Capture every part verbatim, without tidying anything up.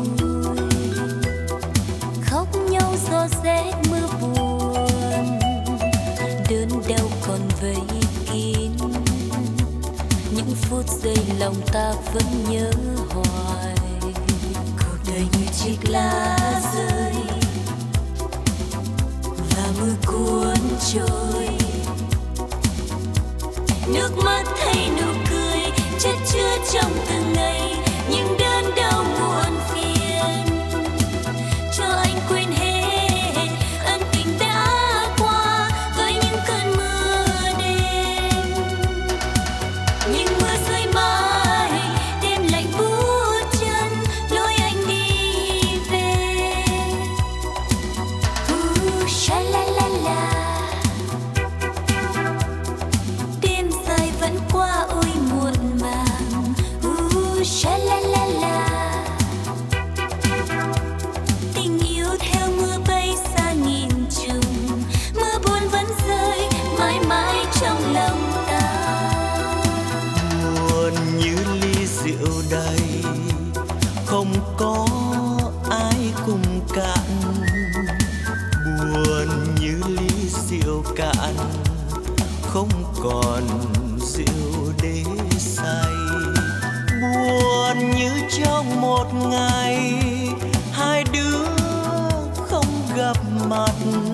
vui, khóc nhau gió rét mưa buồn, đớn đau còn vây kín. Những phút giây lòng ta vẫn nhớ hoài. Cuộc đời như chiếc lá rơi và mưa cuốn trôi, nước mắt thay nụ cười chất chứa trong từng ngày những đớn đau muộn phiền. Cho anh quên hết ân tình đã qua với những cơn mưa đêm. Nhưng mưa rơi mãi đêm lạnh buốt chân lối anh đi về. Uh, sha la la la. Đêm dài vẫn qua ôi muộn màng. Uh, sha la la la. Tình yêu theo mưa bay xa nghìn trùng, mưa buồn vẫn rơi mãi mãi trong lòng ta. Buồn như ly rượu đầy, không có ai cùng cạn. Buồn như ly rượu cạn, không còn rượu để say. Buồn như trong một ngày hai đứa không gặp mặt.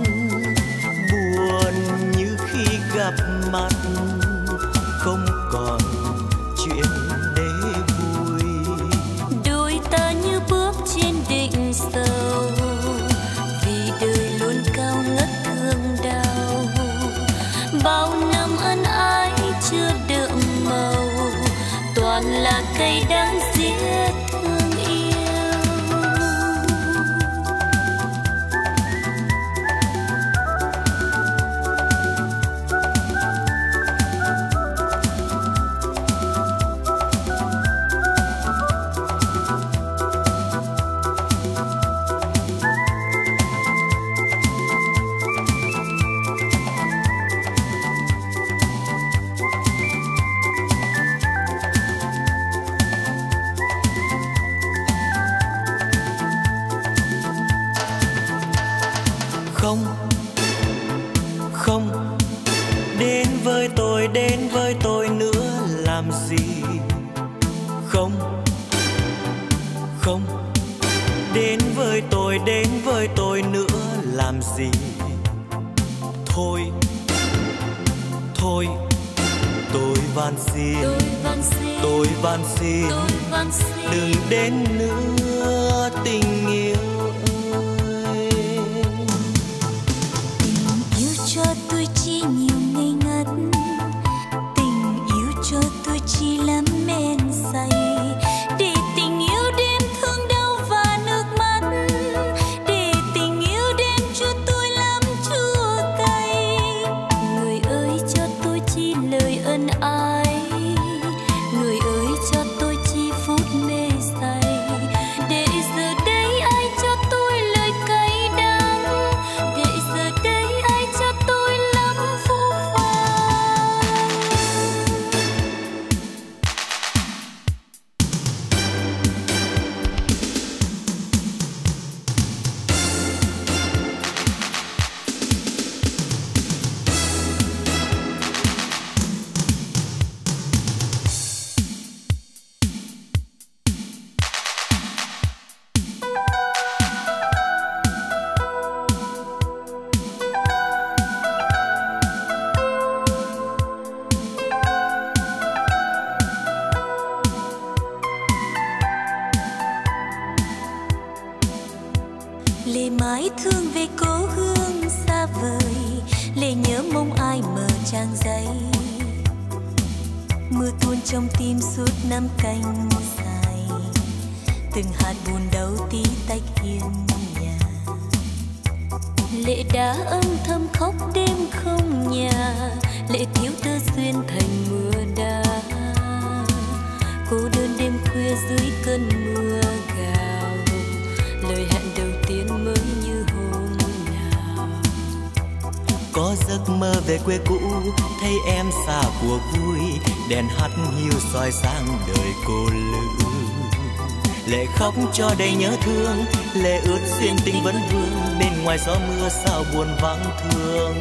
Buồn như khi gặp mặt không còn chuyện để vui. Đôi ta như bước trên đỉnh sâu, vì đời luôn cao ngất thương đau. Bao năm ân ái chưa đượm màu, toàn là cây đắng giết thương yêu. Không, không, đến với tôi, đến với tôi nữa làm gì. Không, không, đến với tôi, đến với tôi nữa làm gì. Thôi, thôi, tôi van xin, Tôi van xin, tôi van xin, tôi van xin. đừng đến nữa tình yêu. Cho tôi chỉ nhiều ngây ngất, tình yêu cho tôi chỉ lắm men say. Để tình yêu đêm thương đau và nước mắt, để tình yêu đêm cho tôi lắm chua cay. Người ơi cho tôi chỉ lời ân ái, người ơi cho tôi chỉ phút mê say. Để giờ đây ai cho tôi lời cay đắng, để giờ đây ai cho tôi lắm phũ phàng. Lệ mãi thương về cố hương xa vời, lệ nhớ mong ai mở trang giấy. Mưa tuôn trong tim suốt năm canh dài, từng hạt buồn đau tí tách hiên nhà. Lệ đã âm thầm khóc đêm không nhà, lệ thiếu tơ duyên thành mưa đá. Cô đơn đêm khuya dưới cơn mưa gào, lời hẹn đầu tiên mới như hôm nào. Có giấc mơ về quê cũ, thấy em xa cuộc vui, đèn hắt hiu soi sáng đời cô lữ. lệ khóc cho đầy nhớ thương, lệ ướt duyên tình vẫn vương, bên ngoài gió mưa sao buồn vắng thương.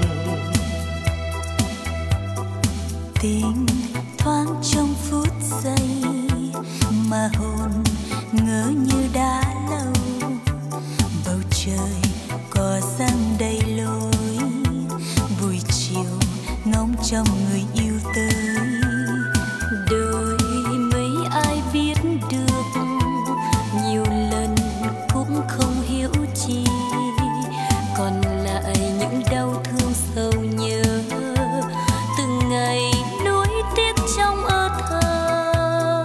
Tình thoáng trong phút giây mà hồn ngỡ như đã lâu, bầu trời cỏ giăng đầy lối, buổi chiều ngóng trong người yêu tới. Đôi mấy ai biết được, nhiều lần cũng không hiểu chi, còn lại những đau thương sâu nhớ, từng ngày nuối tiếc trong ơ thơ.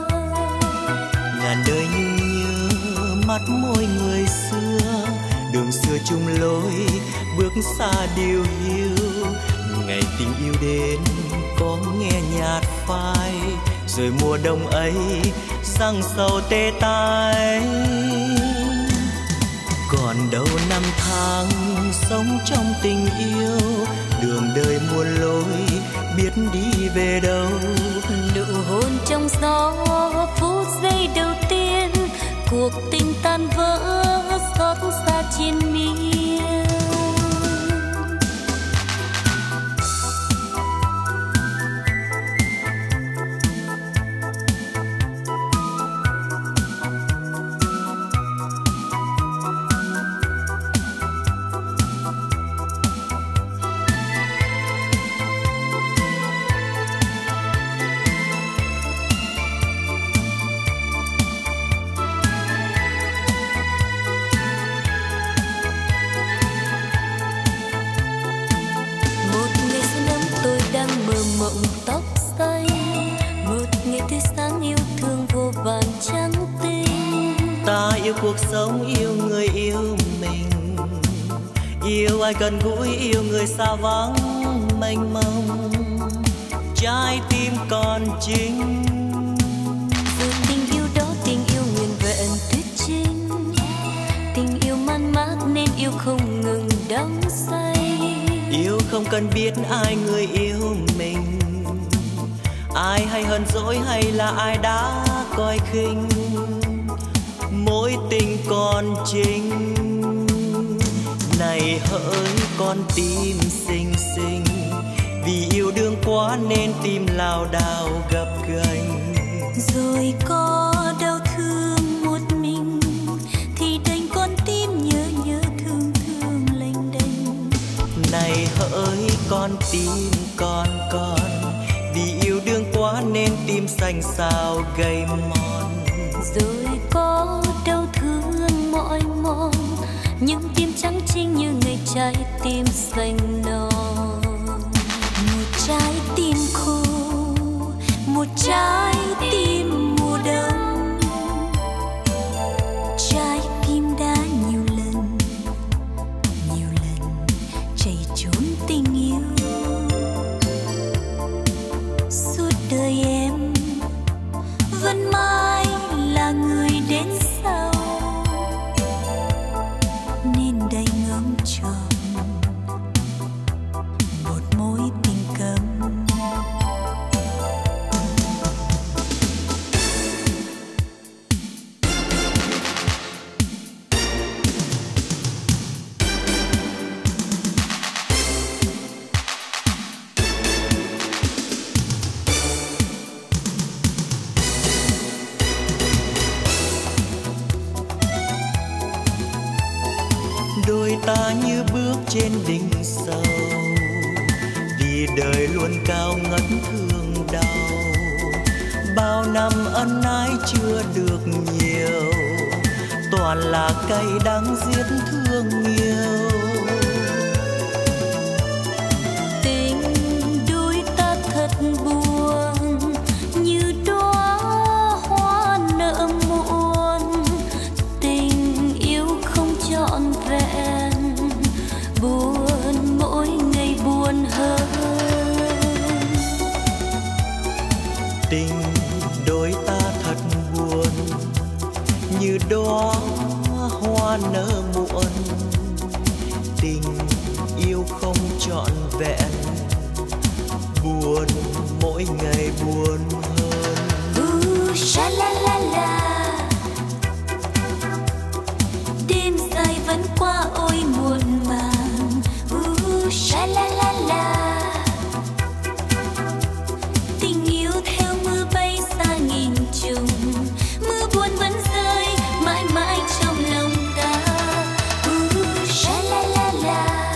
Ngàn đời như nhớ mắt môi người xưa, đường xưa chung lối bước xa điều hiu. Ngày tình yêu đến có nghe nhạt phai, rồi mùa đông ấy giăng sầu tê tái. Còn đâu năm tháng sống trong tình yêu, đường đời muôn lối biết đi về đâu. Nụ hôn trong gió phút giây đầu tiên, cuộc tình tan vỡ xót xa trên miên. Yêu cuộc sống, yêu người yêu mình, yêu ai gần gũi, yêu người xa vắng mênh mông, trái tim còn chính. Dù tình yêu đó tình yêu nguyên vẹn tuyệt trinh, tình yêu man mác nên yêu không ngừng đắm say. Yêu không cần biết ai người yêu mình, ai hay hờn dỗi hay là ai đã coi khinh, mối tình còn chính. Này hỡi con tim xinh xinh, vì yêu đương quá nên tim lao đao gập ghềnh. Rồi có đau thương một mình thì đành con tim nhớ nhớ thương thương lênh đênh. Này hỡi con tim con con, vì yêu đương quá nên tim xanh xao gầy mòn. Rồi có đau thương mỏi mòn, những tim trắng trinh như ngày trái tim xanh non. Một trái tim khô, một trái tim mùa đông, trái tim đã nhiều lần nhiều lần chạy trốn tình yêu. Suốt đời em vẫn mãi là người đến sau, nên đành ngóng tròn một mối tình câm. Đôi ta như bước trên đỉnh sâu, vì đời luôn cao ngất thương đau. Bao năm ân ái chưa được nhiều, toàn là cay đắng giết thương yêu. Tình đôi ta thật buồn, như đóa hoa nở muôn. Tình yêu không trọn vẹn, buồn mỗi ngày buồn hơn. Tình đôi ta thật buồn, như đóa hoa nở muộn. Tình yêu không trọn vẹn, buồn mỗi ngày buồn hơn. Uh, sha la la la, vẫn qua ôi muộn màng. Uh, sha la la la. Tình yêu theo mưa bay xa nghìn trùng, mưa buồn vẫn rơi mãi mãi trong lòng ta. Uh, sha la la la.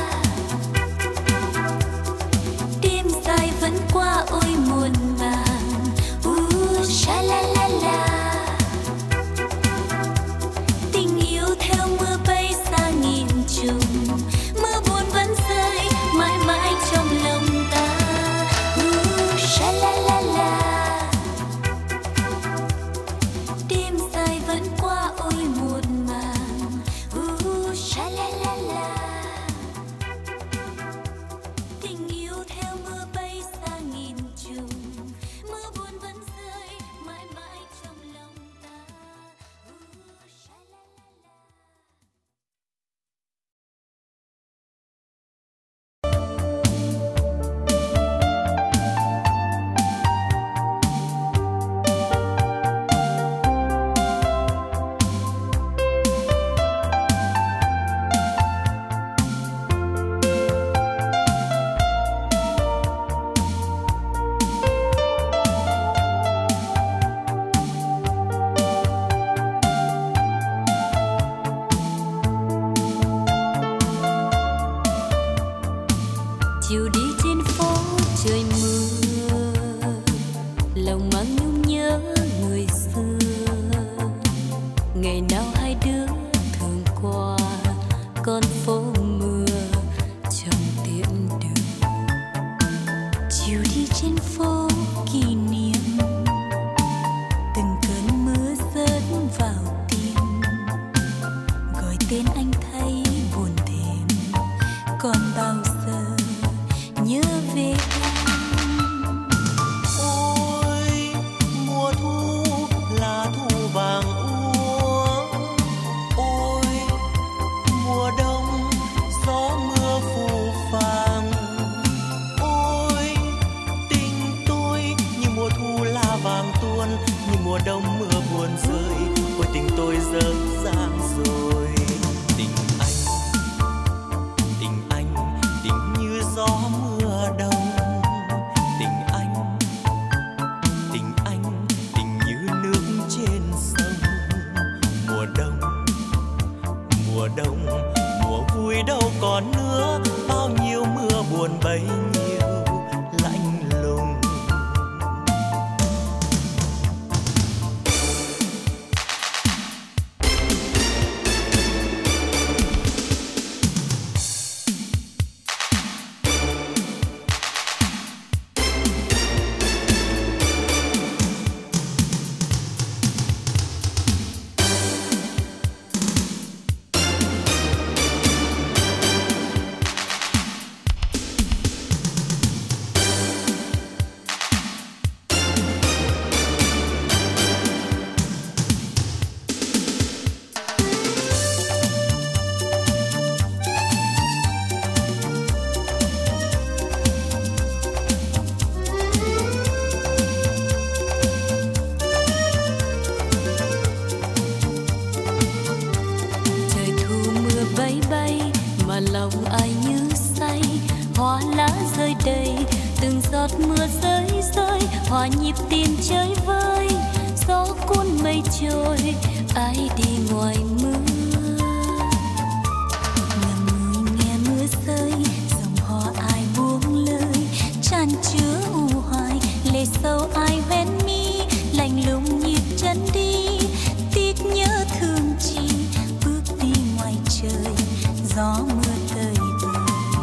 Đêm dài vẫn qua ôi muộn màng. Uh, sha la la la. Tình yêu theo mưa bay xa nghìn trùng, mưa buồn vẫn rơi mãi mãi trong lòng ta. Uh, sha la la la. Đêm dài vẫn qua ôi muộn màng. Uh, sha la la la. Tình yêu theo mưa bay xa nghìn trùng, mưa buồn vẫn rơi mãi mãi trong lòng ta. Uh, sha la la la. Chiều đi trên phố trời mưa, lòng mang nhung nhớ người xưa. Ngày nào hai đứa thường qua con phố mưa trong tiễn đường. Chiều đi trên phố kỷ niệm, từng cơn mưa rớt vào tim. Gọi tên anh thấy buồn thêm, còn bao giờ nhớ về anh. Ôi mùa thu là thu vàng úa, ôi mùa đông gió mưa phù phàng. Ôi tình tôi như mùa thu lá vàng tuôn, như mùa đông mưa buồn rơi. Ôi tình tôi dở dang rồi. Tình anh, tình anh, tình như gió mưa đông. Tình anh, tình anh, tình như nước trên sông. Mùa đông, mùa đông, mùa vui đâu còn nữa. Bao nhiêu mưa buồn bấy nhiêu lạnh lùng. Lòng ai như say, hoa lá rơi đầy, từng giọt mưa rơi rơi, hòa nhịp tim chơi vơi, gió cuốn mây trôi, ai đi ngoài mưa. Ngậm ngùi nghe mưa rơi, dòng hò ai buông lời, tràn chứa u hoài, lệ sâu ai hoen mi, lạnh lùng nhịp chân đi, tiếc nhớ thương chi, bước đi ngoài trời, gió mưa tơi bời.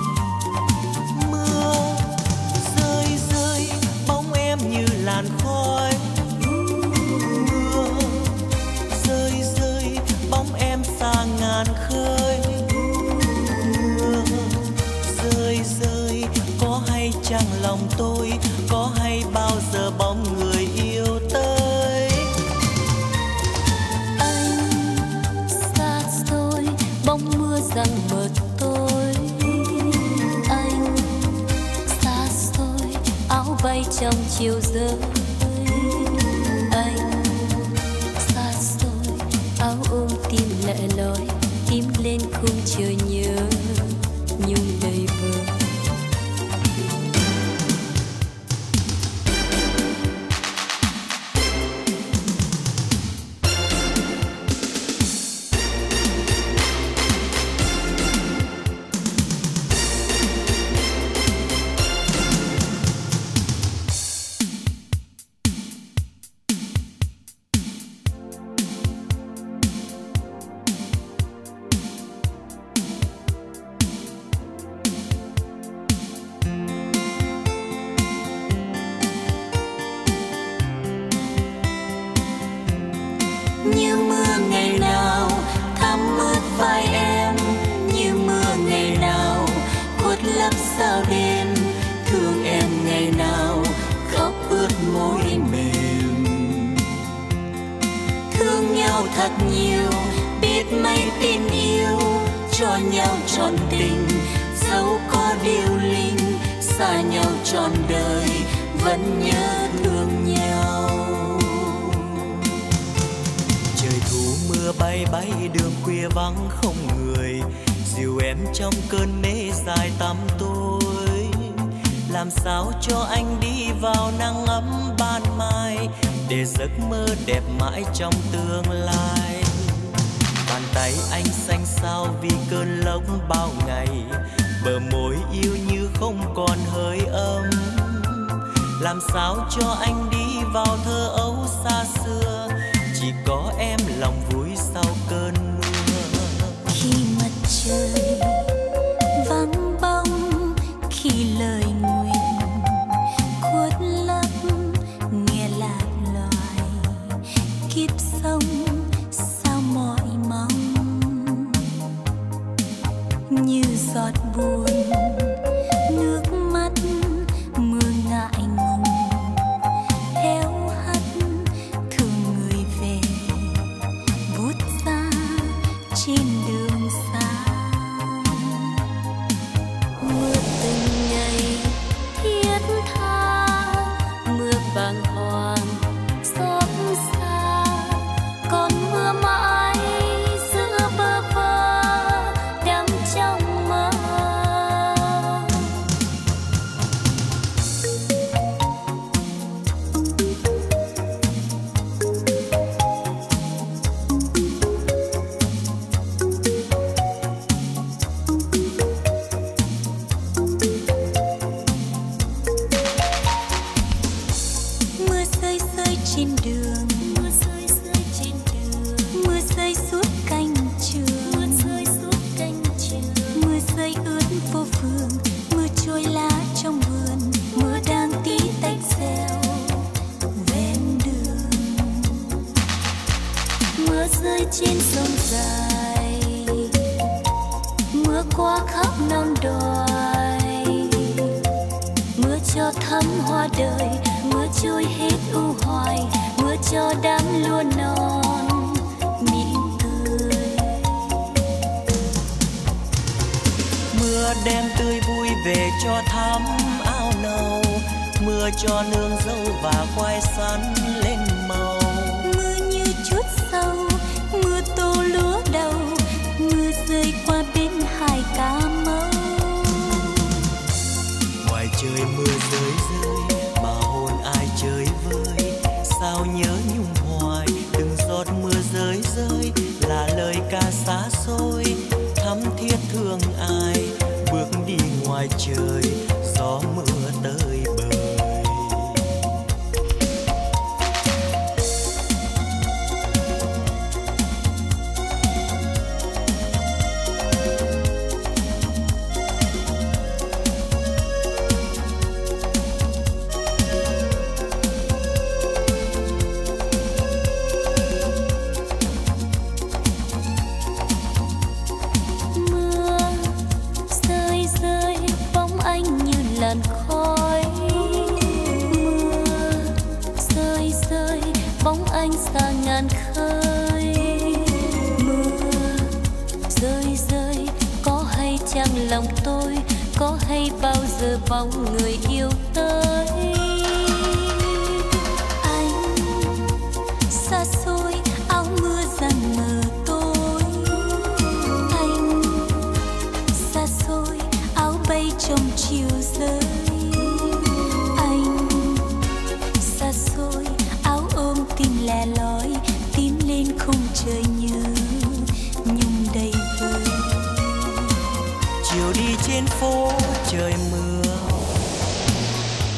Mưa rơi rơi, bóng em như làn khói. Mưa rơi rơi, bóng em xa ngàn khơi. Mưa rơi rơi, có hay chăng lòng tôi, có hay bao giờ bóng người yêu tới. Anh xa xôi, bóng mưa giăng mờ tôi. Anh xa xôi, áo bay trong chiều rơi. Anh xa xôi, áo ôm tim lẻ loi. chim lên khung trời nhớ nhung đầy vơi. Như mưa ngày nào thấm ướt vai em, như mưa ngày nào khuất lấp sao đêm, thương em ngày nào khóc ướt môi mềm. Thương nhau thật nhiều, biết mấy tin yêu, cho nhau trọn tình, dẫu có điều linh, xa nhau trọn đời vẫn nhớ thương nhau. Mưa bay bay đường khuya vắng không người, dìu em trong cơn mê dài tăm tối. Làm sao cho anh đi vào nắng ấm ban mai, để giấc mơ đẹp mãi trong tương lai. Bàn tay anh xanh xao vì cơn lốc bao ngày, bờ môi yêu như không còn hơi ấm. Làm sao cho anh đi vào thơ ấu xa xưa, chỉ có em lòng vui sau cơn mưa. Khi mặt trời vắng bóng, khi lời nguyện khuất lấp, nghe lạc loài kiếp sống sao mỏi mong. Như giọt buồn nước mắt mưa ngại ngùng héo hắt, thương người về bút ra trên đường xa. Mưa từng ngày thiết tha, mưa bàng hoàng xót xa, còn mưa mãi giữa bơ vơ đắm trong mơ. Mưa rơi rơi trên đường, mưa rơi rơi trên đường, mưa rơi suốt cánh trường, mưa rơi suốt cánh trường, mưa rơi ướt vô vườn, mưa trôi lá trong vườn, mưa đang tí tách reo ven đường. Mưa rơi trên sông dài, mưa qua khắp non đồi, mưa cho thắm hoa đời, mưa trôi hết u hoài, mưa cho đám lúa non mỉm cười. Mưa đem tươi vui về cho thắm áo nâu, mưa cho nương dâu và khoai sắn lên màu. Mưa như chút sâu, mưa tô lúa đầu, mưa rơi qua bên hải Cà Mau. Ngoài trời mưa rơi rơi, mà hồn ai chơi vơi, sao nhớ nhung hoài. Từng giọt mưa rơi rơi là lời ca xa xôi, thắm thiết thương ai bước đi ngoài trời, gió mưa tới bời. làn khói mưa rơi rơi bóng anh xa ngàn khơi. Mưa rơi rơi có hay chăng lòng tôi, có hay bao giờ bóng người yêu tới. Anh xa xôi áo mưa dần mờ tối,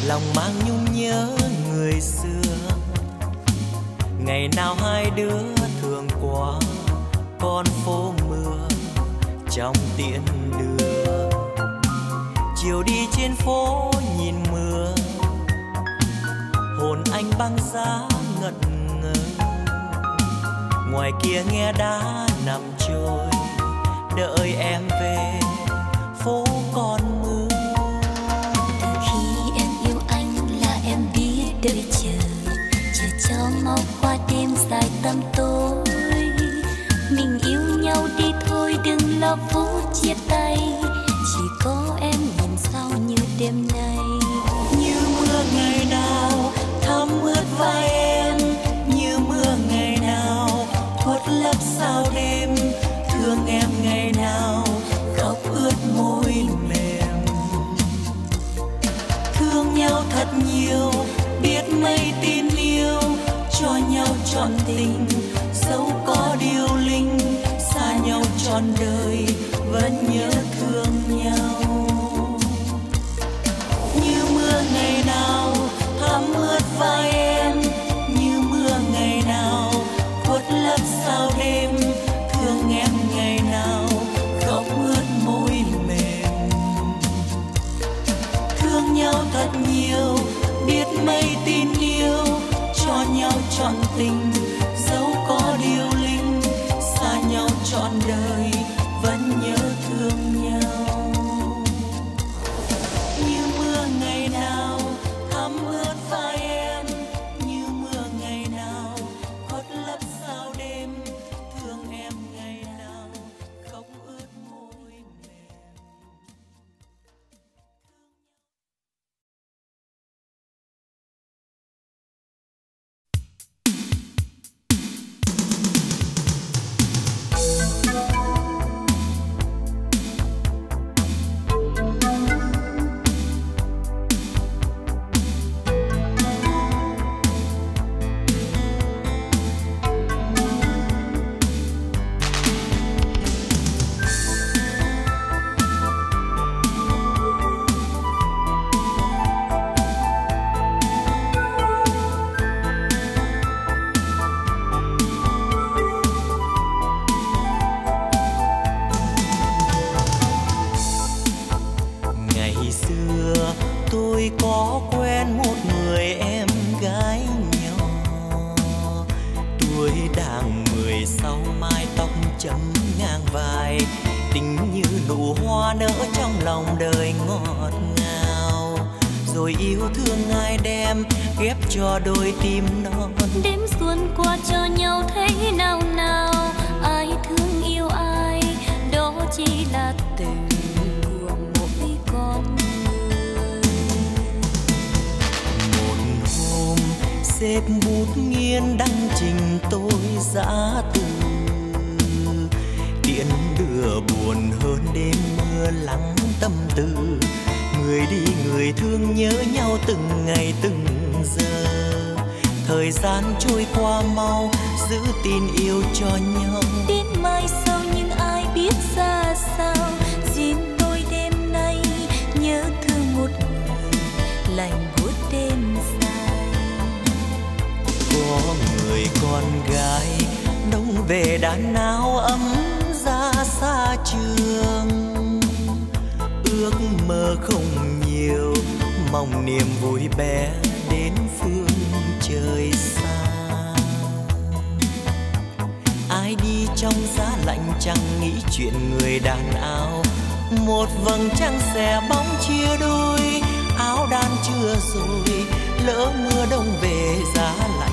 lòng mang nhung nhớ người xưa. Ngày nào hai đứa thường qua con phố mưa trong tiễn đưa, chiều đi trên phố nhìn mưa, hồn anh băng giá ngẩn ngơ. Ngoài kia nghe đá nằm trôi, đợi em về phố còn mưa. Khi em yêu anh là em biết đợi chờ, chờ cho mau qua đêm dài tăm tối. Mình yêu nhau đi thôi đừng lo phút chia tay, chỉ có em nhìn sao như đêm nay. Như mưa ngày nào thấm ướt vai em, như mưa ngày nào khuất lấp sao đêm. Thương em ngày nào khóc ướt môi mềm. Thương nhau thật nhiều, biết mấy tin yêu, cho nhau trọn tình, dẫu có điều linh. Xa nhau trọn đời vẫn nhớ thương nhau. Như mưa ngày nào thấm ướt vai em, như mưa ngày nào khuất lấp sao đêm. Thương em ngày nào khóc ướt môi mềm. Thương nhau thật nhiều, biết mấy tin yêu, cho nhau trọn tình, dẫu có điều linh. Xa nhau trọn đời vẫn nhớ thương nhau. Như mưa ngày nào thấm ướt vai em, như mưa ngày nào khuất lấp sao đêm. Thương em ngày nào khóc ướt môi mềm. Có quen một người em gái nhỏ, tuổi đang mười sáu, mái tóc chấm ngang vai, tình như nụ hoa nở trong lòng đời ngọt ngào. Rồi yêu thương ai đem ghép cho đôi tim non. Đêm xuân qua cho nhau thấy nào nào, ai thương yêu ai đó chỉ là tình của mỗi con. Xếp bút nghiêng đăng trình tôi giã từ, tiễn đưa buồn hơn đêm mưa lắng tâm tư. Người đi người thương nhớ nhau từng ngày từng giờ. Thời gian trôi qua mau, giữ tin yêu cho nhau. Đến mai sau nhưng ai biết ra sao, riêng tôi đêm nay nhớ thương một người lạnh buốt đêm dài. Có người con gái đông về đàn áo ấm ra xa trường. Ước mơ không nhiều, mong niềm vui bé đến phương trời xa. Ai đi trong giá lạnh chẳng nghĩ chuyện người đàn áo. Một vầng trăng xẻ bóng chia đôi, áo đan chưa rồi, lỡ mưa đông về giá lạnh.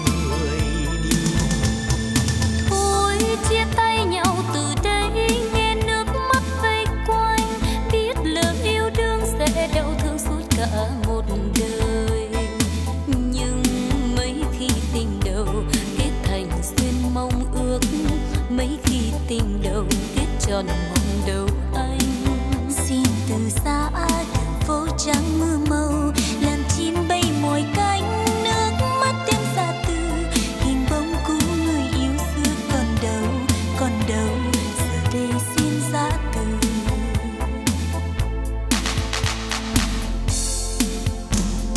Chia tay nhau từ đây, nghe nước mắt vây quanh, biết lời yêu đương sẽ đau thương suốt cả một đời. Nhưng mấy khi tình đầu kết thành duyên mong ước, mấy khi tình đầu kết tròn mong đầu anh. Xin từ xa đường phố trắng mưa màu, làm chim bay mỏi cánh, nước mắt đêm xa từ hình bóng cũ người yêu xưa còn đâu, còn đâu giờ đây xin giá từ.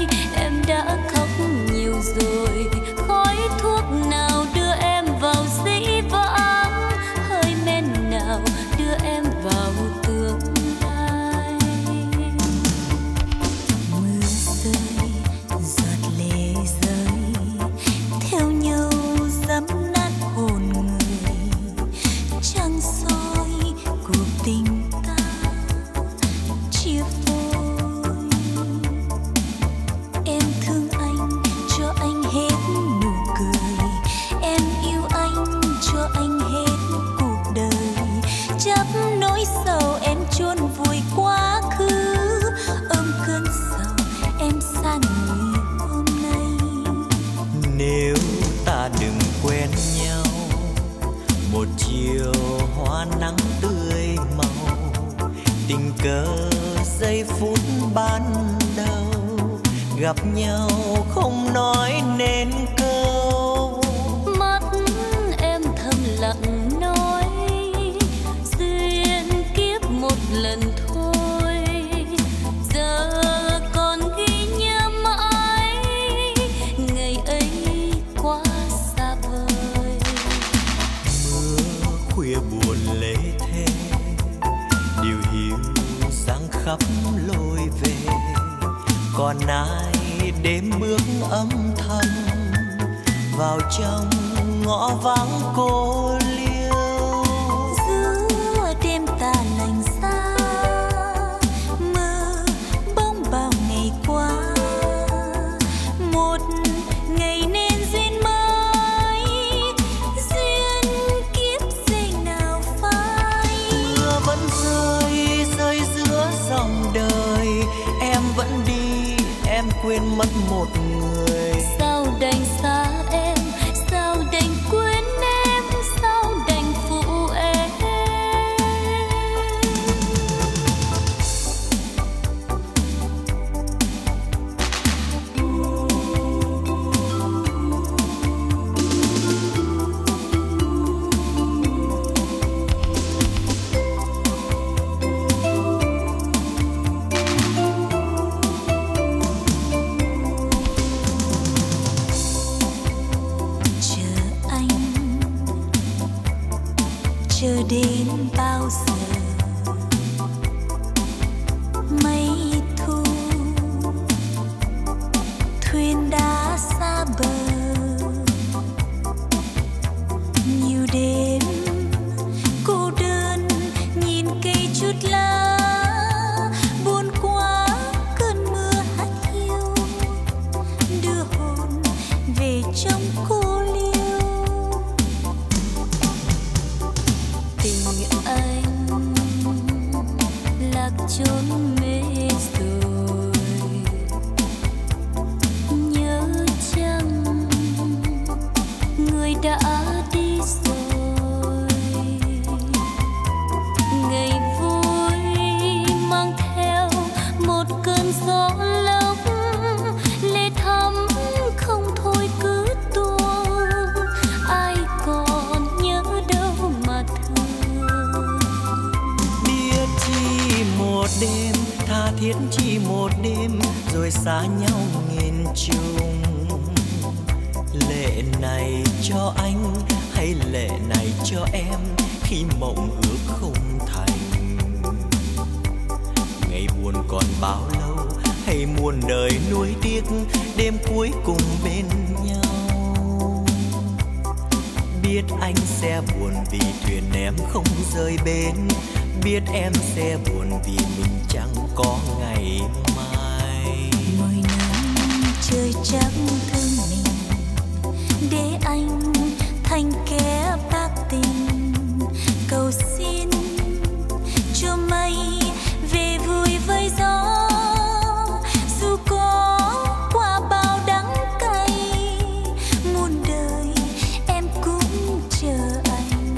em đã khóc nhiều rồi. Khói thuốc nào đưa em vào dĩ vãng, hơi men nào đưa em vào tương lai. Mưa rơi, giọt lệ rơi, theo nhau dẫm nát hồn người. Trăng soi cuộc tình ta chia phôi. Em thương anh cho anh hết nụ cười, em yêu anh cho anh hết cuộc đời. Chấp nỗi sầu em chôn vùi quá khứ, ôm cơn sầu em xa người hôm nay. Nếu ta đừng quen nhau một chiều hoa nắng tươi màu, tình cờ giây phút ban đầu gặp nhau không nói nên câu. Mắt em thầm lặng nói duyên kiếp một lần thôi, giờ còn ghi nhớ mãi ngày ấy quá xa vời. Mưa khuya buồn lê thế, điều hiu giăng khắp lối về. Còn ai đêm bước âm thầm vào trong ngõ vắng cô liêu. Giữa đêm tà lành xa, mơ bóng bao ngày qua, một ngày nên duyên mới, duyên kiếp giây nào phai. Mưa vẫn rơi rơi giữa dòng đời, em vẫn đi em quên mất một người. Sao đành xa em, sao đành quên em, sao đành phụ em. Chờ đến bao giờ mây thu thuyền đã xa bờ. Nhiều đêm cô đơn nhìn cây chút lá, buồn quá cơn mưa hắt hiu đưa hồn về trong cô liêu. Tình anh lạc chốn mê rồi, nhớ chăng người đã đi rồi. Ngày vui mang theo một cơn gió lốc, lệ thắm không thôi cứ tuôn. Ai còn nhớ đâu mà thương. Biết chỉ một đêm, tha thiết chỉ một đêm, rồi xa nhau nghìn trùng. Lệ này cho anh hay lệ này cho em, khi mộng ước không thành. Ngày buồn còn bao lâu, hay muôn đời nuối tiếc, đêm cuối cùng bên nhau. Biết anh sẽ buồn vì thuyền em không rời bến, biết em sẽ buồn vì mình chẳng có ngày mai. Mỗi năm trời chẳng thương mình, để anh thành kẻ bác tình. Cầu xin cho mây về vui với gió, dù có qua bao đắng cay, muôn đời em cũng chờ anh.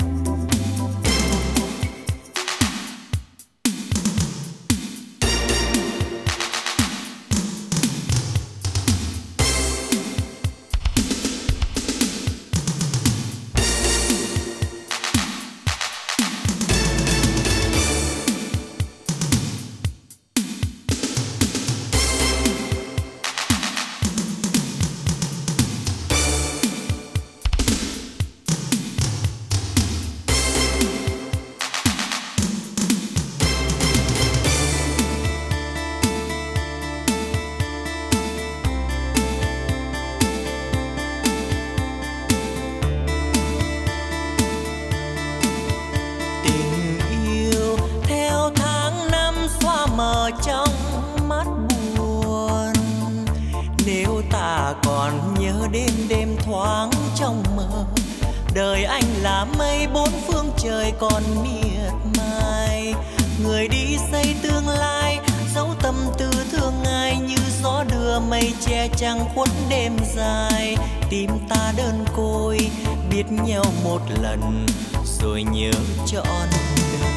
ta còn nhớ đêm đêm thoáng trong mơ. Đời anh là mây bốn phương trời còn miệt mài. Người đi xây tương lai, dấu tâm tư thương ai như gió đưa mây che trăng khuất đêm dài. Tim ta đơn côi, biết nhau một lần rồi nhớ trọn đời.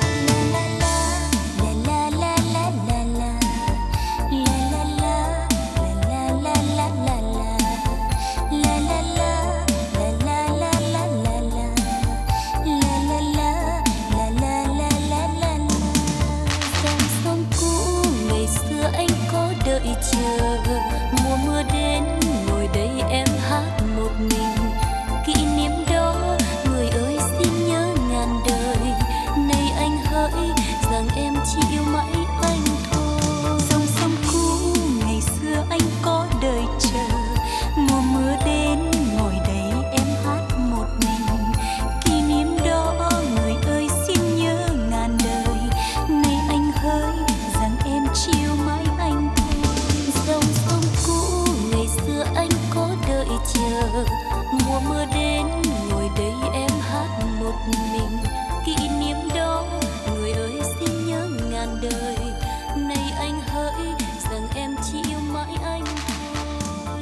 Chờ mùa mưa đến ngồi đây em hát một mình, kỷ niệm đó người ơi xin nhớ ngàn đời. Này anh hỡi rằng em chỉ yêu mãi anh thôi. Dòng sông cũ ngày xưa anh có đời chờ, mùa mưa đến ngồi đây em hát một mình, kỷ niệm đó người ơi xin nhớ ngàn đời. Này anh hỡi rằng em chỉ yêu mãi anh thôi. Dòng sông cũ ngày xưa anh có đợi chờ, mùa mưa đến ngồi đây em hát một mình, kỷ niệm đó người ơi xin nhớ ngàn đời. Này anh hỡi rằng em chỉ yêu mãi anh thôi.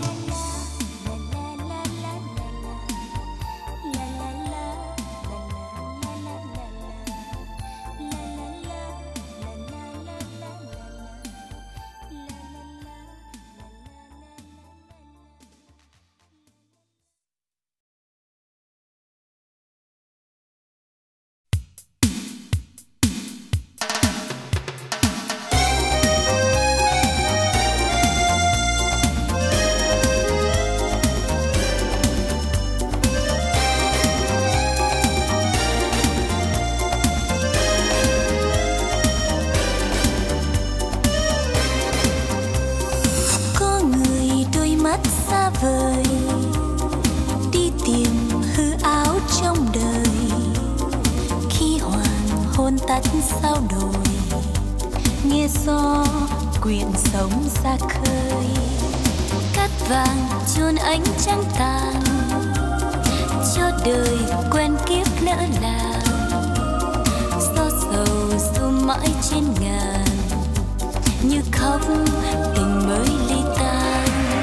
Vời đi tìm hư áo trong đời, khi hoàng hôn tắt sao đồi, nghe gió quyện sóng ra khơi. Cát vàng chôn ánh trăng tàn, cho đời quen kiếp lỡ làng. Gió sầu ru mãi trên ngàn, như khóc tình mới ly tan.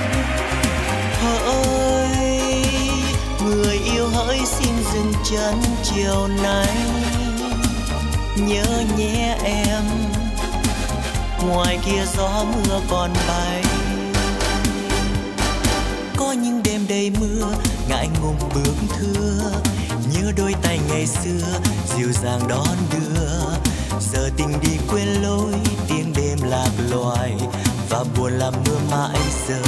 Hỡi người yêu hỡi xin dừng chân chiều nay, nhớ nhé em, ngoài kia gió mưa còn bay. Có những đêm đầy mưa ngại ngùng bước thưa, nhớ đôi tay ngày xưa dịu dàng đón đưa. Giờ tình đi quên lối, tiếng đêm lạc loài và buồn làm mưa mãi rơi.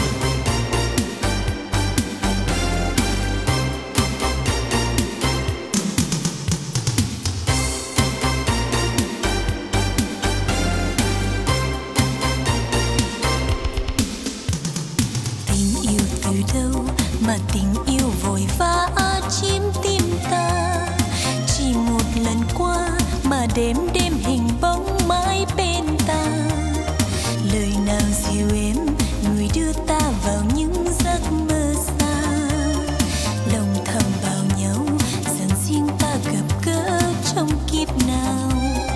Mà tình yêu vội vã chiếm tim ta, chỉ một lần qua mà đêm đêm hình bóng mãi bên ta. Lời nào dịu êm người đưa ta vào những giấc mơ xa, lòng thầm bảo nhau rằng riêng ta gặp gỡ trong kiếp nào.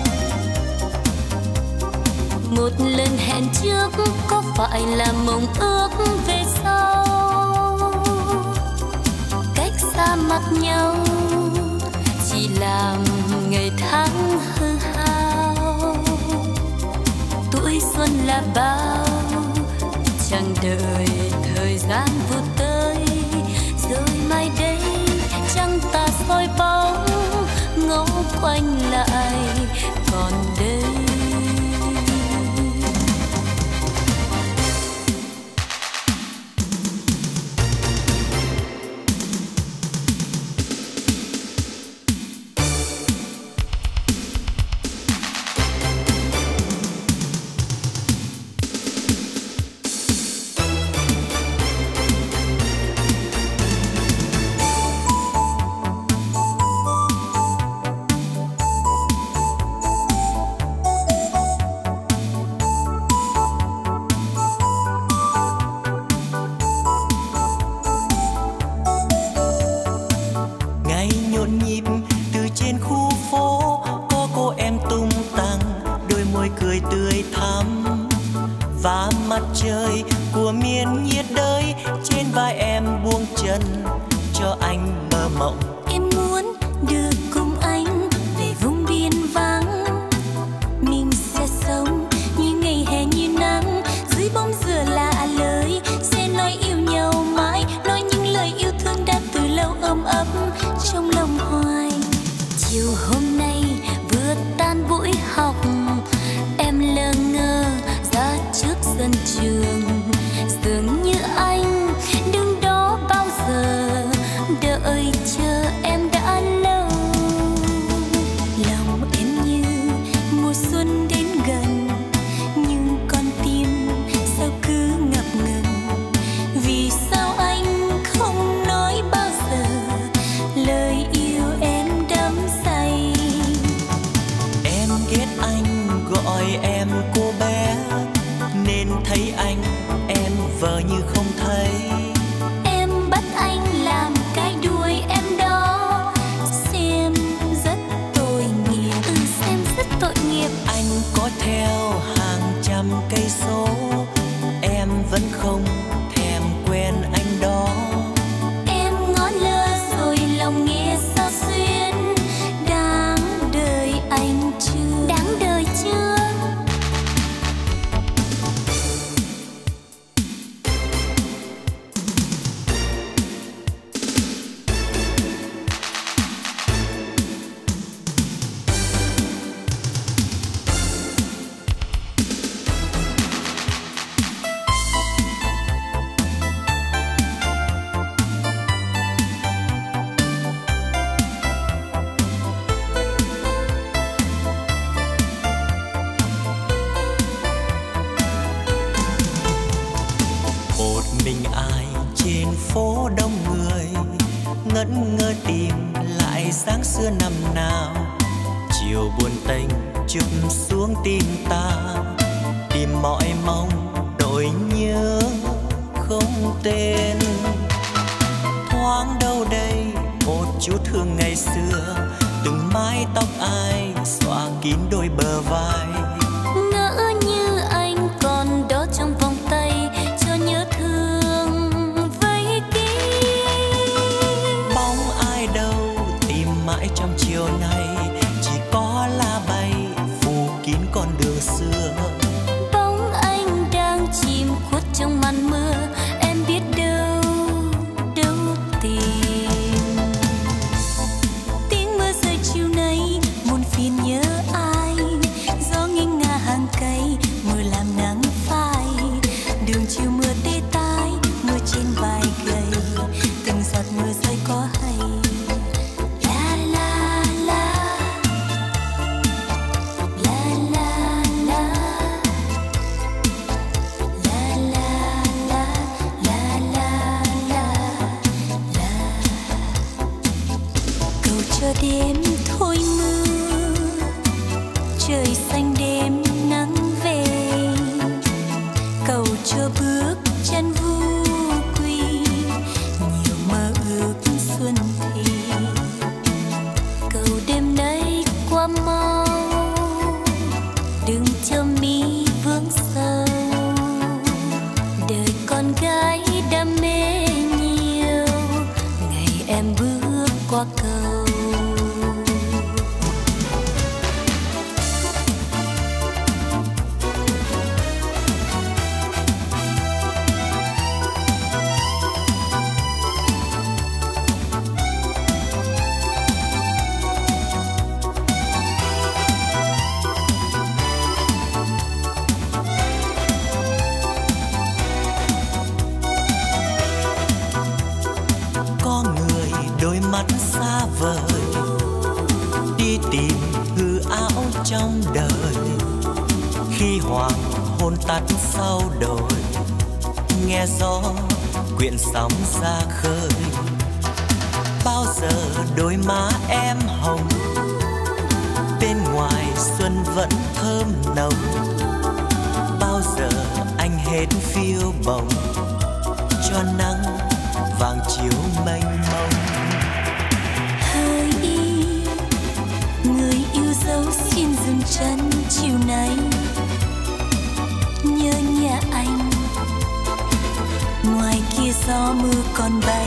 Một lần hẹn trước có phải là mộng ước về sau, xa mặt nhau chỉ làm ngày tháng hư hao. Tuổi xuân là bao, chẳng đợi thời gian vụt tới, rồi mai đây trăng ta soi bóng ngó quanh lại còn đây. và mặt trời của miền nhiệt đới. Trên vai em buông chân cho anh mơ mộng. Em muốn được cùng anh về vùng biên vắng, mình sẽ sống như ngày hè như nắng, dưới bóng dừa lạ lời sẽ nói yêu nhau mãi, nói những lời yêu thương đã từ lâu ôm ấp trong lòng hoài. Chiều hôm nay vừa tan buổi học, em lơ ngơ ra trước sân trường, dường như anh đứng đó bao giờ đợi chờ em đã lâu. Lòng em như mùa xuân đến gần, nhưng con tim sao cứ ngập ngừng. Vì sao anh không nói bao giờ lời yêu em đắm say? Em ghét anh gọi em cô bé, nên thấy anh em vờ như không thấy. Em bắt anh làm cái đuôi em đó, xem rất tội nghiệp, ừ xem rất tội nghiệp. Anh có theo hàng trăm cây số, em vẫn không thèm quen anh đó. Em ngó lơ rồi lòng nghe sao xuyên, đáng đời anh chưa, đáng đời chưa. Một mình ai trên phố đông người, ngẩn ngơ tìm lại sáng xưa năm nào. Chiều buồn tênh chụp xuống tim ta, tìm mọi mong nỗi nhớ không tên. Thoáng đâu đây một chút hương ngày xưa, từng mái tóc ai xõa kín đôi bờ vai. Ngỡ như anh còn đó trong vòng tay, cho nhớ thương vây kín. Bóng ai đâu tìm mãi trong chiều nay, chỉ có lá bay phủ kín con đường xưa. Bóng anh đang chìm khuất trong màn mưa, em biết đâu, đâu tìm. Tiếng mưa rơi chiều nay muôn phiền nhớ ai, gió nghiêng ngả hàng cây mưa làm nắng phai. Đường chiều mưa tê tái, mưa trên vai gầy, từng giọt mưa rơi có hay. La la la, la la la, la la la, la la la, la. Cầu cho đêm thôi mưa, trời xanh đêm nắng về. Cầu cho bước chân vu quy, nhiều mơ ước xuân thì. Cầu đêm nay qua mau, đừng cho mi vướng sâu. Đời con gái đam mê nhiều, ngày em bước qua cầu. Có người đôi mắt xa vời, đi tìm hư ảo trong đời. Khi hoàng hôn tắt sau đồi, nghe gió quyện sóng ra khơi. Bao giờ đôi má em hồng, bên ngoài xuân vẫn thơm nồng. Bao giờ anh hết phiêu bồng, cho nắng vàng chiếu mênh mông. Hỡi người yêu dấu xin dừng chân chiều nay, nhớ nhà gió mưa còn bay.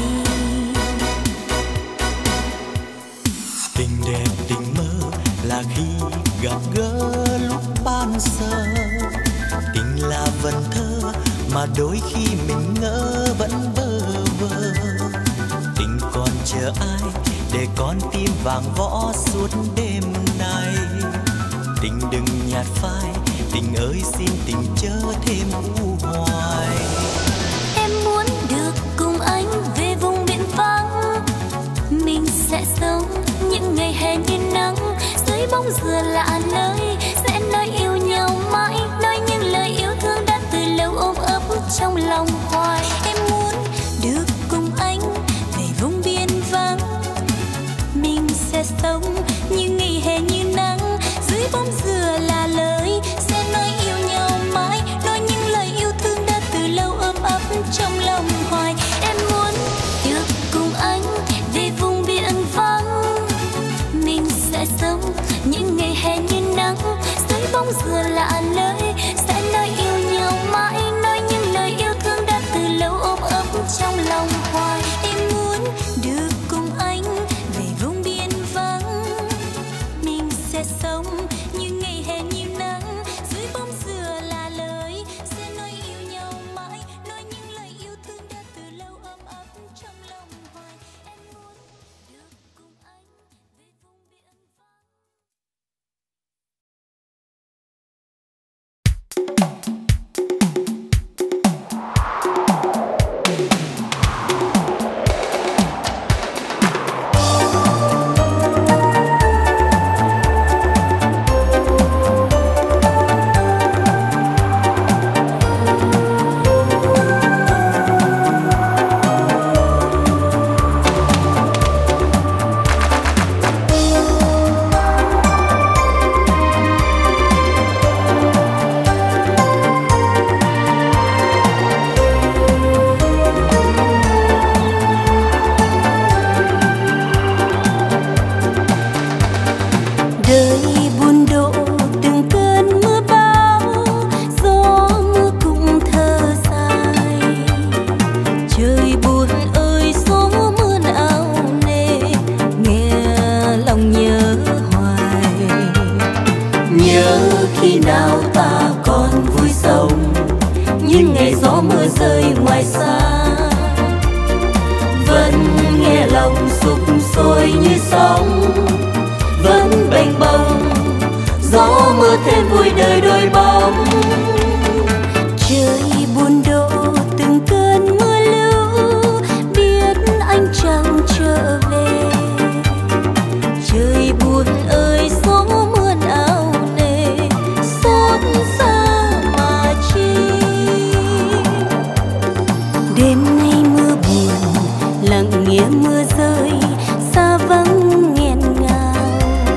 Tình đẹp tình mơ là khi gặp gỡ lúc ban sơ. Tình là vần thơ mà đôi khi mình ngỡ vẫn bơ vơ. Tình còn chờ ai để con tim vàng võ suốt đêm nay. Tình đừng nhạt phai, tình ơi xin tình chớ thêm u hoài. Em muốn được cùng anh về vùng biển vắng, mình sẽ sống những ngày hè như nắng dưới bóng dừa lạ nơi, sẽ nói yêu nhau mãi, nói những lời yêu thương đã từ lâu ôm ấp trong lòng hoài. Em muốn được cùng anh về vùng biển vắng, mình sẽ sống những ngày hè như nắng dưới bóng dừa là lời, sẽ nói yêu nhau mãi, nói những lời yêu thương đã từ lâu ôm ấp trong lòng hoài. Em muốn được cùng anh về vùng biển vắng, mình sẽ sống những ngày hè như nắng dưới bóng dừa lạ nơi, sẽ nói yêu nhau mãi, nói những lời yêu thương đã từ lâu ôm ấp trong lòng hoài. Em muốn được cùng anh về vùng biển vắng, mình sẽ sống những ngày hè như nắng dưới bóng dừa là lời, sẽ nói yêu nhau mãi, nói những lời yêu thương đã từ lâu ôm ấp trong lòng hoài. Em muốn được cùng anh về vùng biển vắng. Đời buồn đổ từng cơn mưa bão, gió mưa cũng thở dài. Trời buồn ơi gió mưa nào nề, nghe lòng nhớ hoài. Nhớ khi nào ta còn vui sống, những ngày gió mưa rơi ngoài xa. Vẫn nghe lòng sục sôi như sóng, vẫn bềnh bông, gió mưa thêm vui đời đôi bóng. Trời buồn đổ từng cơn mưa lũ, biết anh chẳng trở về. Trời buồn ơi gió mưa nào nề, xót xa mà chi. Đêm nay mưa buồn lặng nghe mưa rơi, xa vắng nghẹn ngào.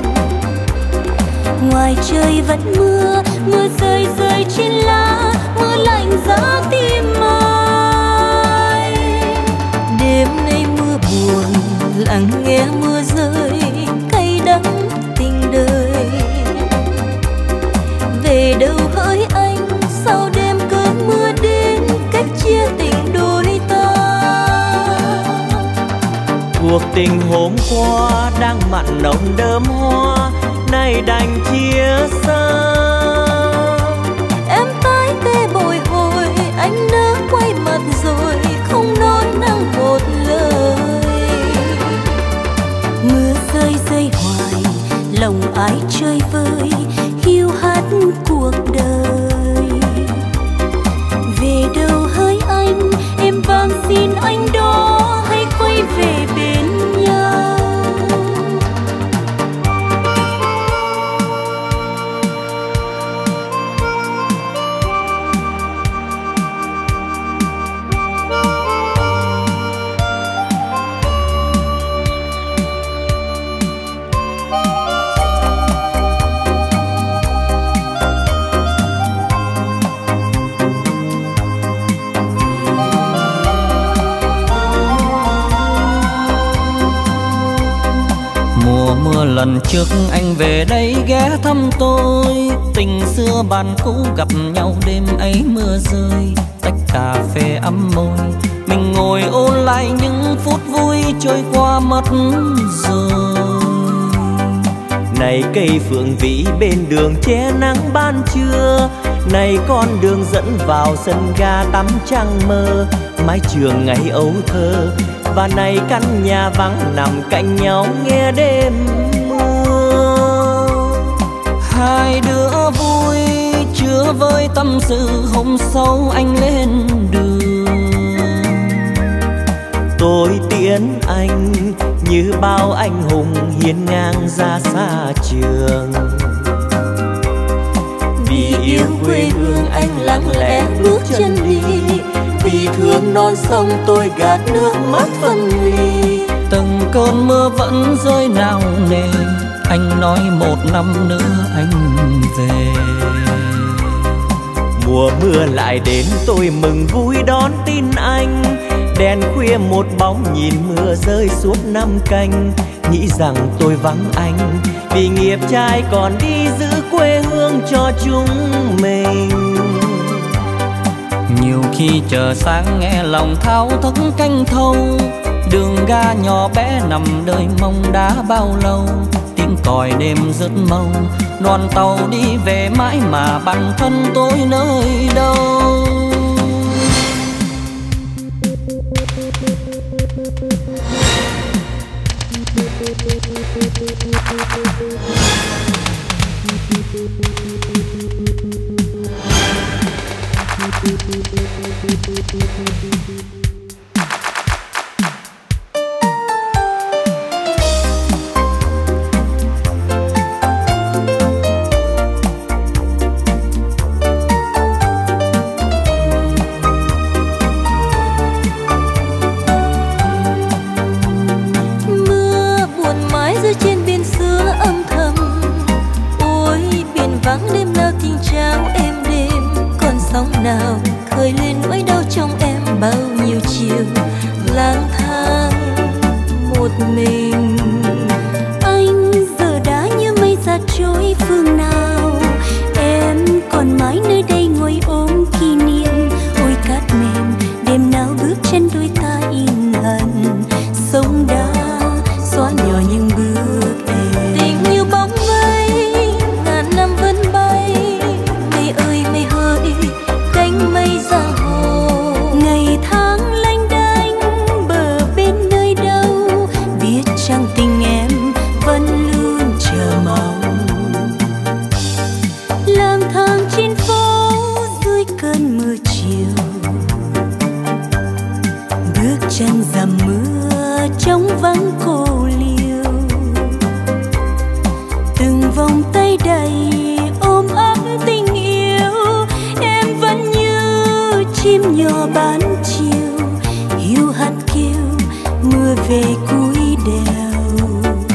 Ngoài trời vẫn mưa, mưa rơi rơi trên lá, mưa lạnh giá tim ai. Đêm nay mưa buồn lặng nghe mưa rơi, cay đắng tình đời. Về đâu hỡi anh, sau đêm cơn mưa đến, cách chia tình đôi ta. Cuộc tình hôm qua đang mặn nồng đơm hoa, nay đành chia xa. Em tái tê bồi hồi, anh đã quay mặt rồi, không nói năng một lời. Mưa rơi rơi hoài, lòng ai chơi vơi, hiu hắt cuộc đời. Về đâu hỡi anh, em van xin anh đó, hãy quay về bên nhau. Mùa lần trước anh về đây ghé thăm tôi, tình xưa bạn cũ gặp nhau đêm ấy mưa rơi, tách cà phê ấm môi, mình ngồi ôm trôi qua mất rồi. Này cây phượng vĩ bên đường che nắng ban trưa, này con đường dẫn vào sân ga tắm trăng mơ, mái trường ngày ấu thơ. Và này căn nhà vắng nằm cạnh nhau nghe đêm mưa. Hai đứa vui chưa với tâm sự, hôm sau anh lên đường. Tôi tiễn anh như bao anh hùng hiên ngang ra xa trường. Vì yêu quê hương anh lặng lẽ bước chân đi, vì thương non sông tôi gạt nước mắt phân ly. Từng cơn mưa vẫn rơi nào nề, anh nói một năm nữa anh về. Mùa mưa lại đến tôi mừng vui đón tin anh. Đèn khuya một bóng nhìn mưa rơi suốt năm canh. Nghĩ rằng tôi vắng anh vì nghiệp trai còn đi giữ quê hương cho chúng mình. Nhiều khi chờ sáng nghe lòng thao thức canh thâu, đường ga nhỏ bé nằm đời mong đã bao lâu. Tiếng còi đêm rất mau, đoàn tàu đi về mãi mà bản thân tôi nơi đâu. Nào khơi lên nỗi đau trong em bao nhiêu chiều lang thang một mình. Anh giờ đã như mây giạt trôi phương nào, em còn mãi nơi đây ngồi ôm kỷ niệm. Ôi cát mềm đêm nào bước chân đôi ta in hận, sông đã xóa nhỏ những bước em. Tình như bóng mây ngàn năm vẫn bay, mây ơi mây hỡi cánh mây giang hồ. Ngày tháng lênh đênh bờ bên nơi đâu, biết chăng tình em vẫn luôn chờ mong. Lang thang trên phố dưới cơn mưa chiều, bước chân dầm mưa trong vắng cô liêu. Từng vòng tay đầy ôm ấp tình yêu, em vẫn như chim nhỏ bán chiều, hiu hắt kêu mưa về cuối đèo.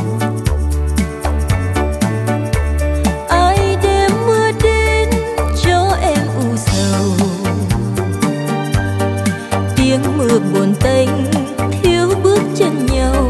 Ai đem mưa đến cho em u sầu, tiếng mưa buồn tênh thiếu bước chân nhau.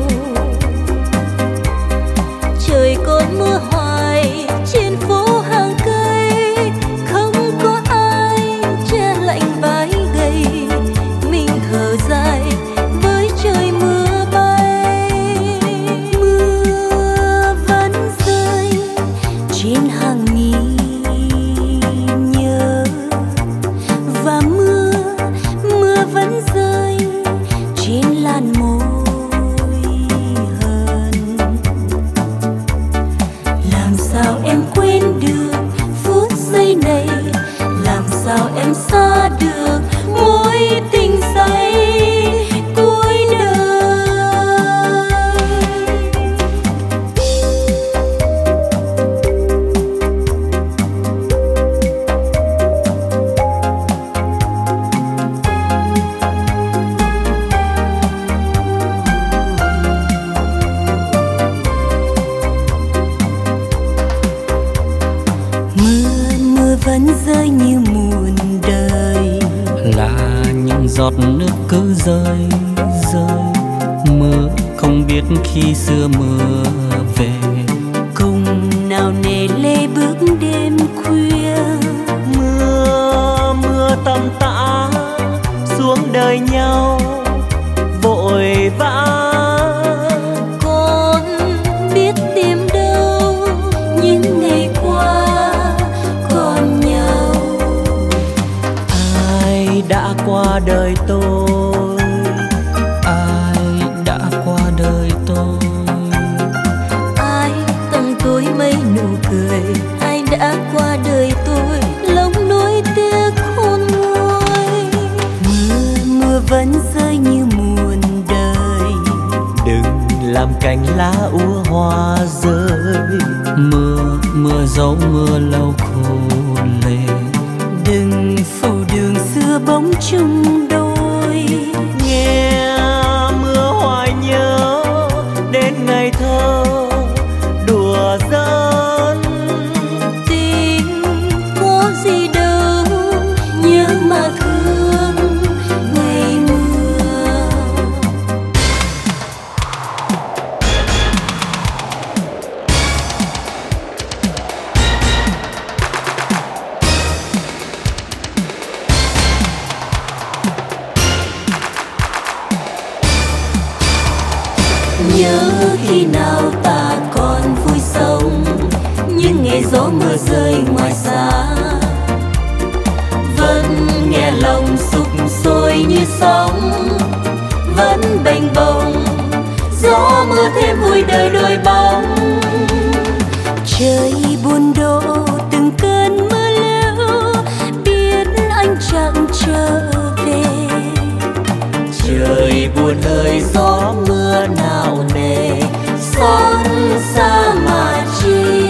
Trời còn mưa hoài trên phố hàng cây, không có ai che lạnh vai gầy. Mình thở dài với trời mưa bay. Mưa vẫn rơi trên hàng nghìn nhớ, và mưa mưa vẫn rơi trên làn môi hờn. Làm sao em quên được phút giây này, làm sao em xa được mối tình say cuối đời. Mưa mưa vẫn rơi như muôn đời, Là những giọt nước cứ rơi rơi, mưa không biết khi xưa mưa về. cùng nào nề lê bước đêm khuya. Mưa mưa tầm tã xuống đời nhau vội vã. đã qua đời tôi? Ai đã qua đời tôi? Ai tặng tôi mấy nụ cười? Ai đã qua đời tôi? Lòng nuối tiếc khôn nguôi. Mưa mưa vẫn rơi như muôn đời. Đừng làm cành lá úa hoa rơi. Mưa mưa dấu mưa lâu khô lệ. Đừng phủ đường xưa bóng chung đôi. Nghe mưa hoài nhớ đến ngày thơ đùa giỡn. Tình có gì đâu nhớ mà thương ngày mưa. Nhớ khi nào ta còn vui sống, những ngày gió mưa rơi ngoài xa. Vẫn nghe lòng sục sôi như sóng, vẫn bềnh bồng gió mưa thêm vui đời đôi bóng. Trời buồn đổ từng cơn mưa lêu, biết anh chẳng trở về. Trời buồn ơi gió mưa nào nề, Xót xa mà chi.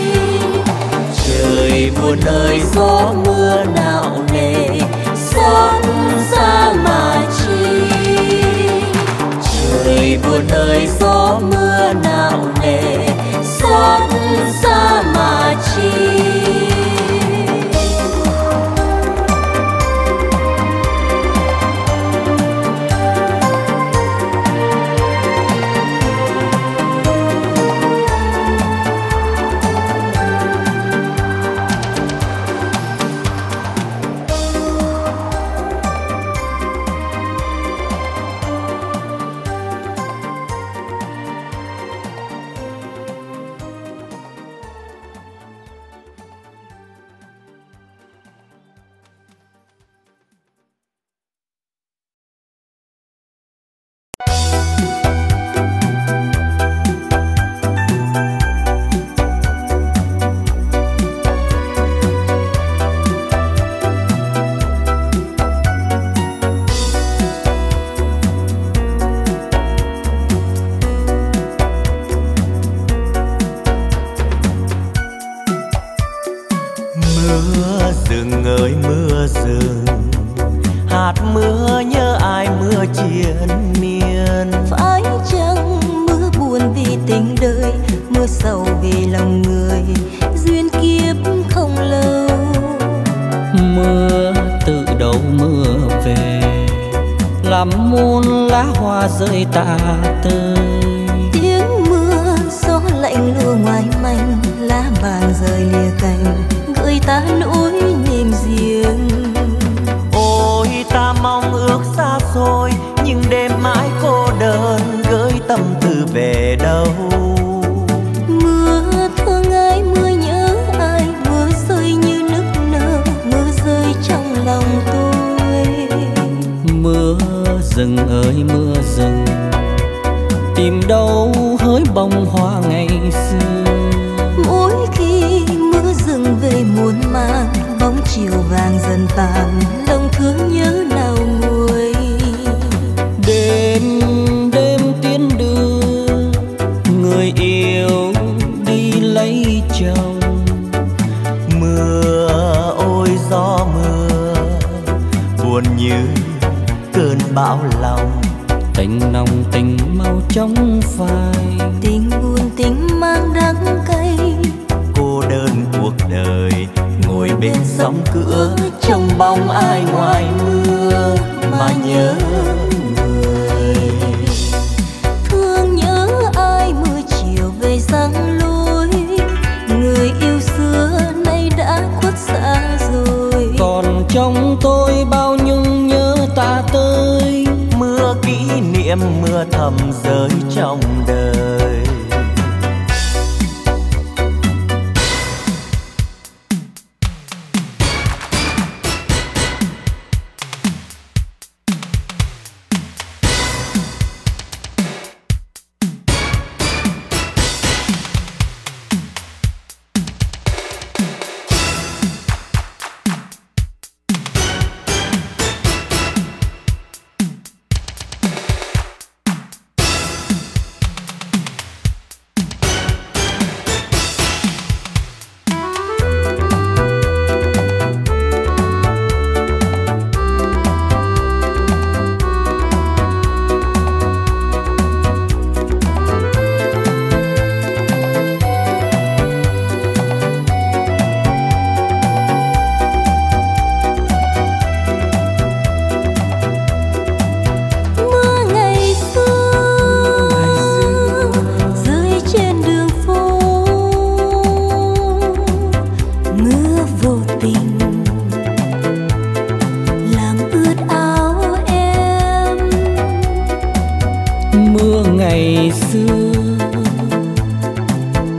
trời buồn ơi gió mưa nào nề, Xót xa mà chi. trời buồn ơi gió mưa nào nề, Xót xa mà chi. Mưa rừng ơi mưa rừng, hạt mưa nhớ ai mưa triền miên. Phải chăng mưa buồn vì tình đời, mưa sầu vì lòng người, duyên kiếp không lâu. Mưa tự đâu mưa về, làm muôn lá hoa rơi tả tơi. Tiếng mưa gió lạnh lùa ngoài manh, lá vàng rơi lìa cành, gửi ta nỗi niềm riêng. Ôi ta mong ước xa xôi, nhưng đêm mãi cô đơn gửi tâm tư về đâu. Mưa thương ai, mưa nhớ ai, mưa rơi như nức nở, mưa rơi trong lòng tôi. Mưa rừng ơi mưa rừng, tìm đâu hỡi bông hoa ngày xưa. Mỗi khi mưa rừng về muôn mang, bóng chiều vàng dần tàn, lòng thương nhớ nào nguôi. Đêm đêm tiến đưa người yêu đi lấy chồng. Mưa ôi gió mưa, buồn như cơn bão lòng. Tình nồng tình mau chóng phai, Tình buồn tình mang đắng cay, cô đơn cuộc đời ngồi bên sóng cửa, trông bóng ai ngoài mưa mà nhớ người. thương nhớ ai mưa chiều về giăng lối, người yêu xưa nay đã khuất xa rồi. còn trong tôi bao nhung nhớ ta tới. Mưa kỷ niệm mưa thầm rơi trong đời.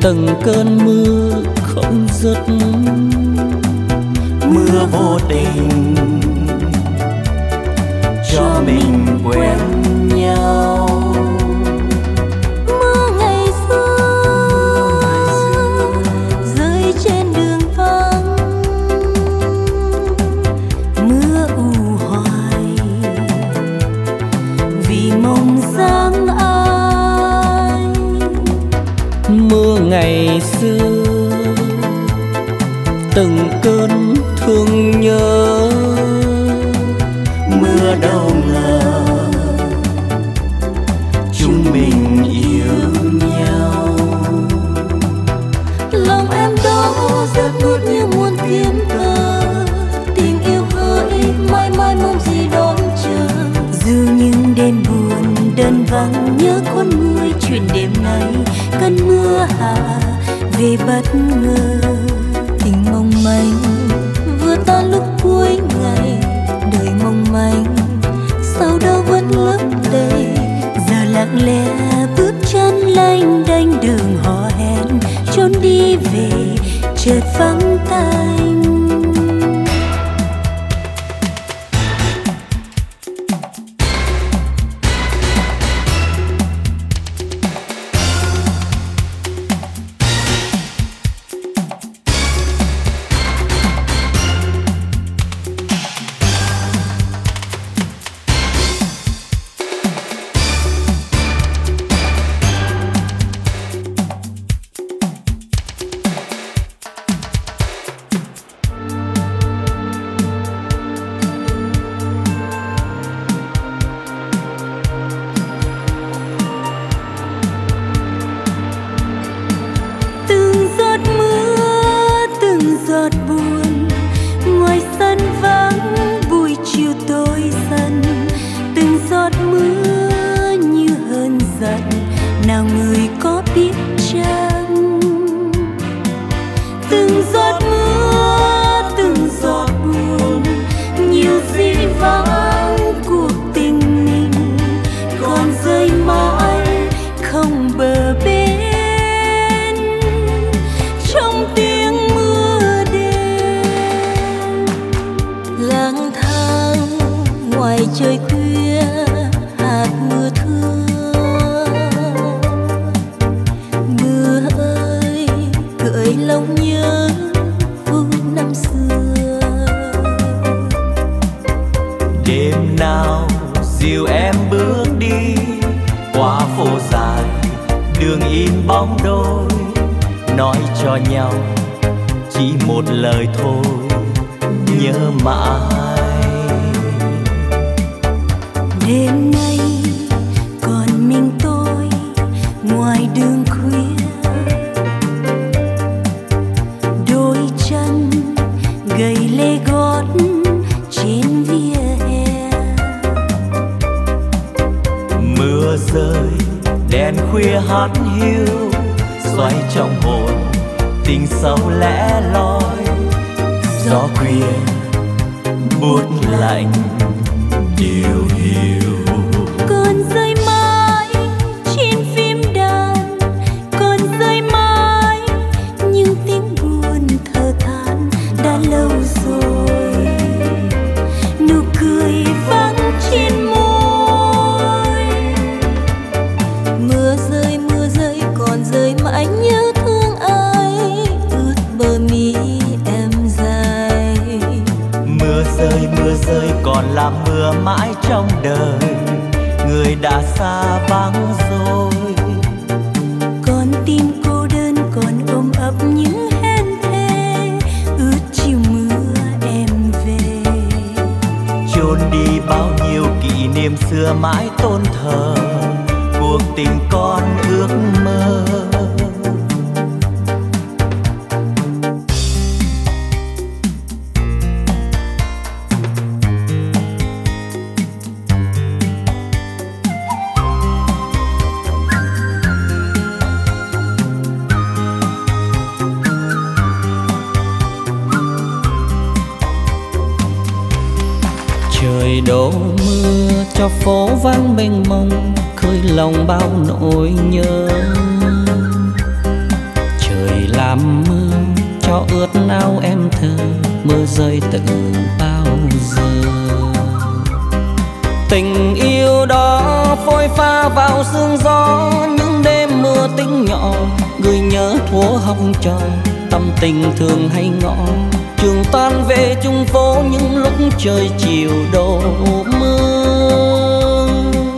từng cơn mưa không dứt. Mưa vô tình cho mình quen nhau. Mưa ngày xưa rơi trên đường vắng, mưa u hoài vì mong dáng ai. Mưa ngày xưa từng cơn thương nhớ, mưa đâu ngờ chúng mình yêu nhau. Lòng em đó rất buốt như muôn tiếng thơ, tình yêu hỡi mãi mãi mong gì đón chờ. Dù những đêm buồn đơn vắng nhớ con người chuyện đêm nay, cơn mưa hạ về bất ngờ. Tình mong manh vừa tan lúc cuối ngày, đời mong manh sau đó vẫn lấp đầy. Giờ lặng lẽ bước chân lênh đênh đường hò hẹn, trốn đi về chợt vắng tanh. Trời khuya hạt mưa thưa, mưa ơi gợi lòng nhớ phút năm xưa. Đêm nào dìu em bước đi qua phố dài, đường in bóng đôi, nói cho nhau chỉ một lời thôi, nhớ mãi. Đêm nay còn mình tôi ngoài đường khuya, đôi chân gầy lê gót trên vỉa hè. Mưa rơi đèn khuya hát hiu, xoay trong hồn tình sâu lẻ loi. Gió khuya buốt lạnh điều hiu, còn rơi mãi trên phim đàn, còn rơi mãi những tiếng buồn thở than đã lâu rồi. Nụ cười vắng trên môi, mưa rơi mưa rơi còn rơi mãi nhớ thương ai, ướt bờ mi em dài. Mưa rơi mưa rơi còn là mưa mãi trong đời, người đã xa vắng rồi. Con tim cô đơn còn ôm ấp những hên thê, ướt chiều mưa em về. Chôn đi bao nhiêu kỷ niệm xưa mãi tôn thờ, cuộc tình con ước mơ. Trời đổ mưa cho phố vắng mênh mông, khơi lòng bao nỗi nhớ. làm mưa cho ướt áo em thơ, mưa rơi từ bao giờ. Tình yêu đó phôi pha vào sương gió, những đêm mưa tính nhỏ, người nhớ thuở học trò, tâm tình thường hay ngõ. Trường tan về chung phố những lúc trời chiều đổ mưa.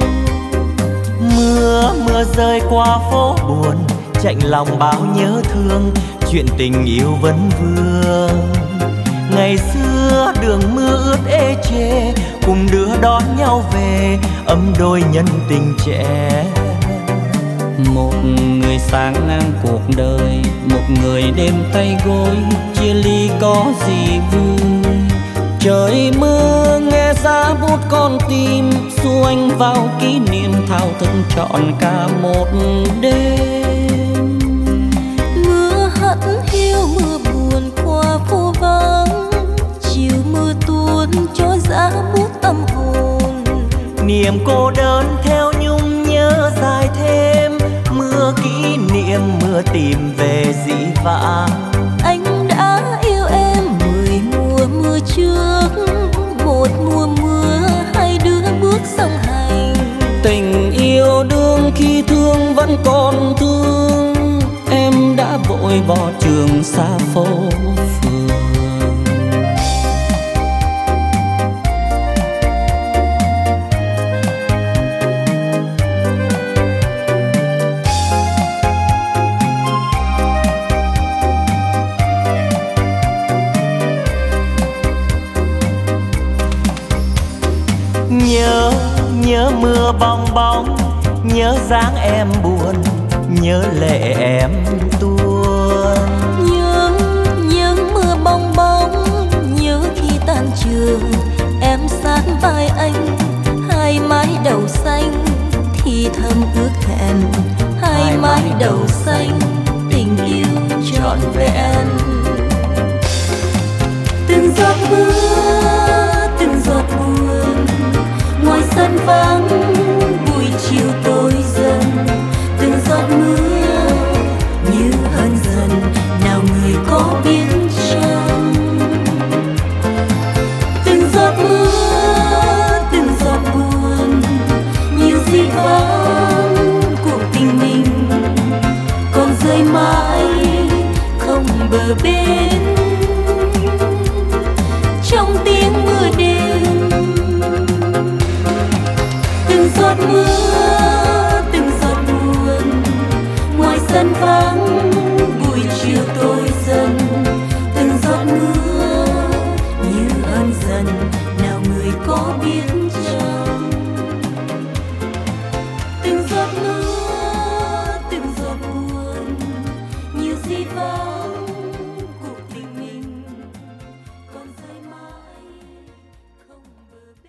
Mưa mưa rơi qua phố buồn, chạnh lòng bao nhớ thương, chuyện tình yêu vẫn vương. Ngày xưa đường mưa ướt ê chê, cùng đưa đón nhau về, ấm đôi nhân tình trẻ. Một người sáng ngang cuộc đời, một người đêm tay gối, chia ly có gì vui. Trời mưa nghe giá bút con tim, xu anh vào kỷ niệm thao thức trọn cả một đêm. Mưa hắt hiu mưa buồn qua phố vắng, chiều mưa tuôn cho giá bút tâm hồn. Niềm cô đơn theo nhung nhớ dài thêm, mưa kỷ niệm mưa tìm về dĩ vãng. Anh đã yêu em mười mùa mưa trước, một mùa mưa hai đứa bước song hành. Tình yêu đương khi thương vẫn còn thương, em đã vội bỏ trường xa phố phường. Nhớ, nhớ mưa bong bóng, nhớ dáng em buồn, nhớ lệ em tuôn. Nhớ, nhớ mưa bong bóng, nhớ khi tan trường, em sát vai anh, hai mái đầu xanh, thì thầm ước hẹn, hai mái đầu xanh, tình yêu trọn vẹn. Từng giọt mưa, từng giọt buồn, ngoài sân vắng buổi chiều tối dần. Từng giọt mưa như hờn dần, nào người có biết chăng. Từng giọt mưa, từng giọt buồn, nhiều gì vắng cuộc tình mình, còn rơi mãi không bờ bên trong tiếng mưa đêm. Từng giọt mưa, từng giọt buồn, ngoài sân vắng buổi chiều tối dần. Từng giọt mưa như ơn dần, nào người có biết chăng. Từng giọt mưa, từng giọt buồn, nhiều gì vắng cuộc tình mình, còn rơi mãi không bờ bên.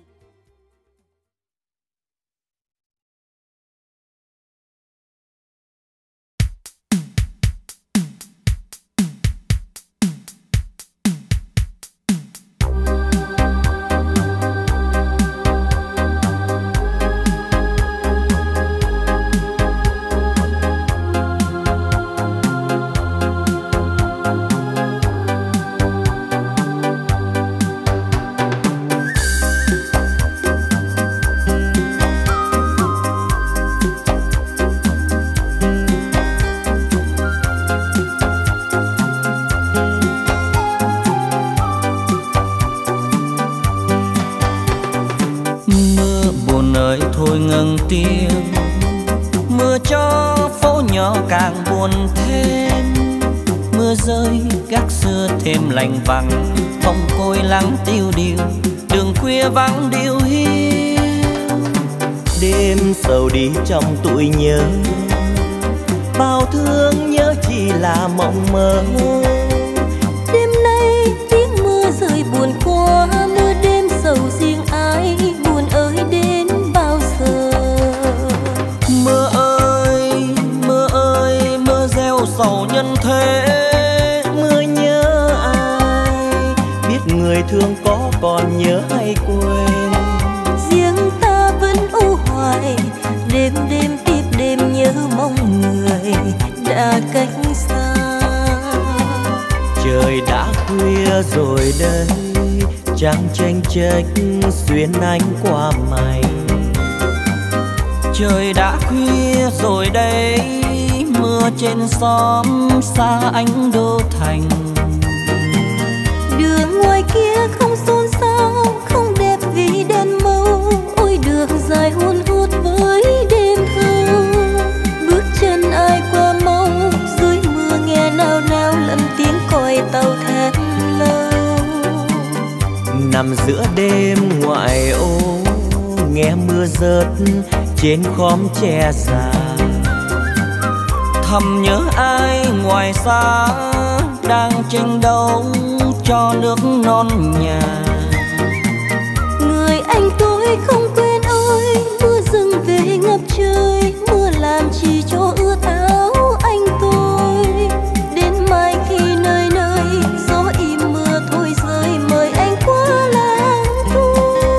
thôi ngừng tiếng, mưa cho phố nhỏ càng buồn thêm. Mưa rơi gác xưa thêm lạnh vắng, phòng côi lắng tiêu điều, đường khuya vắng điêu hiu. Đêm sầu đi trong tuổi nhớ, bao thương nhớ chỉ là mộng mơ. Đêm nay tiếng mưa rơi buồn quá, mưa đêm sầu riêng ai, buồn ơi đến bao giờ. Mưa ơi, mưa ơi, mưa gieo sầu nhân thế. Mưa nhớ ai, biết người thương có còn nhớ hay quên. Riêng ta vẫn u hoài, đêm đêm tiếp đêm nhớ mong người đã cách xa. Trời đã khuya rồi đây, trăng chênh chênh xuyên ánh qua mây. Trời đã khuya rồi đây, mưa trên xóm xa ánh đô thành. Đường ngoài kia không xôn xao, không đẹp vì đèn màu. Ôi đường dài hun hút với đêm thâu. Bước chân ai qua mau, dưới mưa nghe nao nao lẫn tiếng còi tàu thét lâu. Nằm giữa đêm ngoại ô, nghe mưa rớt trên khóm tre già. Thầm nhớ ai ngoài xa, đang tranh đấu cho nước non nhà. Người anh tôi không quên ơi, mưa rừng về ngập trời. Mưa làm chỉ cho ướt áo anh tôi. Đến mai khi nơi nơi gió im mưa thôi rơi, mời anh qua làng tôi.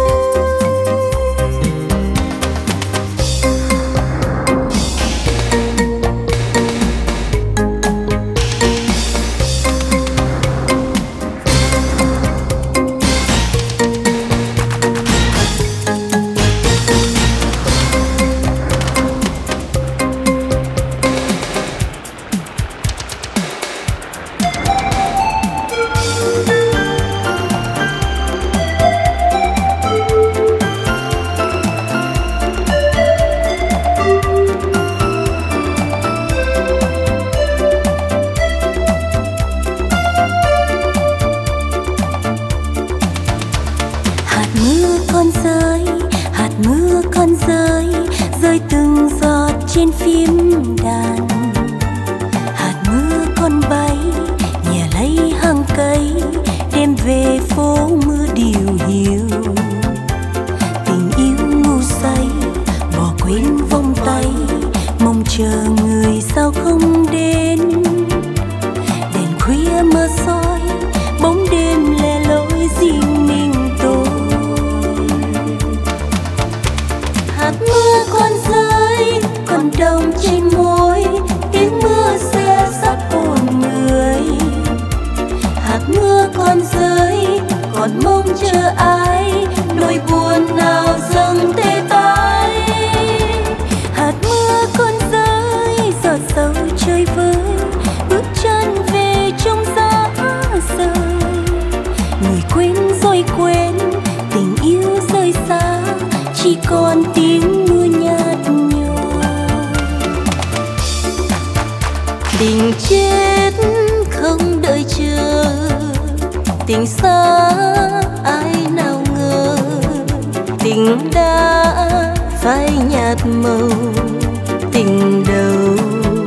Trên phím đàn hạt mưa con bay nhẹ lấy hàng cây, đêm về phố mưa điều hiu. Tình yêu ngu say bỏ quên vòng tay, mong chờ người sao không đến. Đèn khuya mơ soi bóng đêm lẻ loi riêng mình tôi. Hạt mưa con rơi còn đông trên môi, tiếng mưa xe sắp hồn người. Hạt mưa còn rơi còn mong chờ ai, nỗi buồn nào dâng tê tái. Hạt mưa còn rơi giọt sâu chơi vơi, bước chân về trong giá rời. Người quên rồi quên, tình yêu rơi xa, chỉ còn tiếng mưa nhạt nhòa. Tình chết không đợi chờ, tình xa ai nào ngờ. Tình đã phai nhạt màu tình đầu.